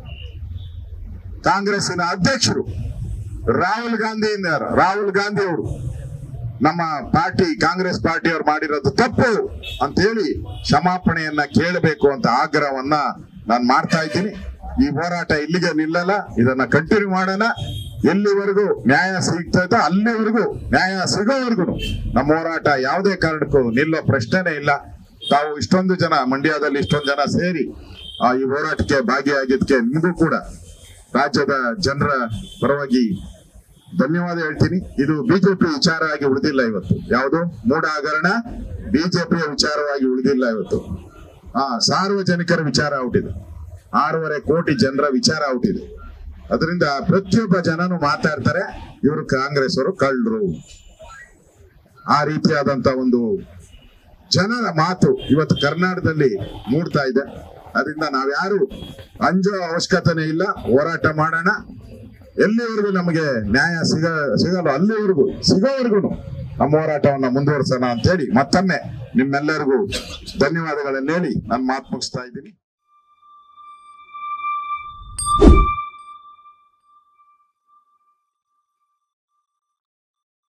ಕಾಂಗ್ರೆಸ್ಸಿನ ಅಧ್ಯಕ್ಷರು ರಾಹುಲ್ ಗಾಂಧಿ ರಾಹುಲ್ ಗಾಂಧಿ ಅವರು ನಮ್ಮ ಪಾರ್ಟಿ ಕಾಂಗ್ರೆಸ್ ಪಾರ್ಟಿ ಅವ್ರು ಮಾಡಿರೋದು ತಪ್ಪು ಅಂತ ಹೇಳಿ ಕ್ಷಮಾಪಣೆಯನ್ನ ಕೇಳಬೇಕು ಅಂತ ಆಗ್ರಹವನ್ನ ನಾನು ಮಾಡ್ತಾ ಇದ್ದೀನಿ. ಈ ಹೋರಾಟ ಇಲ್ಲಿಗೆ ನಿಲ್ಲಲ್ಲ, ಇದನ್ನ ಕಂಟಿನ್ಯೂ ಮಾಡೋಣ. ಎಲ್ಲಿವರೆಗೂ ನ್ಯಾಯ ಸಿಗ್ತೈತೋ ಅಲ್ಲಿವರೆಗೂ, ನ್ಯಾಯ ಸಿಗೋವರೆಗೂ ನಮ್ಮ ಹೋರಾಟ ಯಾವುದೇ ಕಾರಣಕ್ಕೂ ನಿಲ್ಲೋ ಪ್ರಶ್ನೆನೇ ಇಲ್ಲ. ತಾವು ಇಷ್ಟೊಂದು ಜನ ಮಂಡ್ಯದಲ್ಲಿ ಇಷ್ಟೊಂದು ಜನ ಸೇರಿ ಆ ಈ ಹೋರಾಟಕ್ಕೆ ಭಾಗಿಯಾಗಿದ್ದಕ್ಕೆ ನಿಮಗೂ ಕೂಡ ರಾಜ್ಯದ ಜನರ ಪರವಾಗಿ ಧನ್ಯವಾದ ಹೇಳ್ತೀನಿ. ಇದು ಬಿಜೆಪಿ ವಿಚಾರ ಆಗಿ ಉಳಿದಿಲ್ಲ ಇವತ್ತು. ಯಾವುದು ಮೂಢ ಹಗರಣ ಬಿಜೆಪಿಯ ವಿಚಾರವಾಗಿ ಉಳಿದಿಲ್ಲ ಇವತ್ತು. ಆ ಸಾರ್ವಜನಿಕರ ವಿಚಾರ ಹುಟ್ಟಿದೆ, ಆರೂವರೆ ಕೋಟಿ ಜನರ ವಿಚಾರ ಹುಟ್ಟಿದೆ. ಅದರಿಂದ ಪ್ರತಿಯೊಬ್ಬ ಜನನು ಮಾತಾಡ್ತಾರೆ, ಇವರು ಕಾಂಗ್ರೆಸ್ ಅವರು ಕಳ್ಳರು, ಆ ರೀತಿಯಾದಂತ ಒಂದು ಜನರ ಮಾತು ಇವತ್ತು ಕರ್ನಾಟಕದಲ್ಲಿ ಮೂಡ್ತಾ ಇದೆ. ಅದರಿಂದ ನಾವ್ಯಾರು ಅಂಜೋ ಅವಶ್ಯಕತೆನೇ ಇಲ್ಲ. ಹೋರಾಟ ಮಾಡೋಣ. ಎಲ್ಲಿವರೆಗೂ ನಮಗೆ ನ್ಯಾಯ ಸಿಗ ಸಿಗಲ್ಲ ಅಲ್ಲಿವರೆಗೂ ಸಿಗೋವರೆಗೂ ನಮ್ಮ ಹೋರಾಟವನ್ನ ಮುಂದುವರಿಸೋಣ ಅಂತ ಹೇಳಿ ಮತ್ತೊಮ್ಮೆ ನಿಮ್ಮೆಲ್ಲರಿಗೂ ಧನ್ಯವಾದಗಳನ್ನು ಹೇಳಿ ನಾನು ಮಾತು ಮುಗಿಸ್ತಾ ಇದ್ದೀನಿ.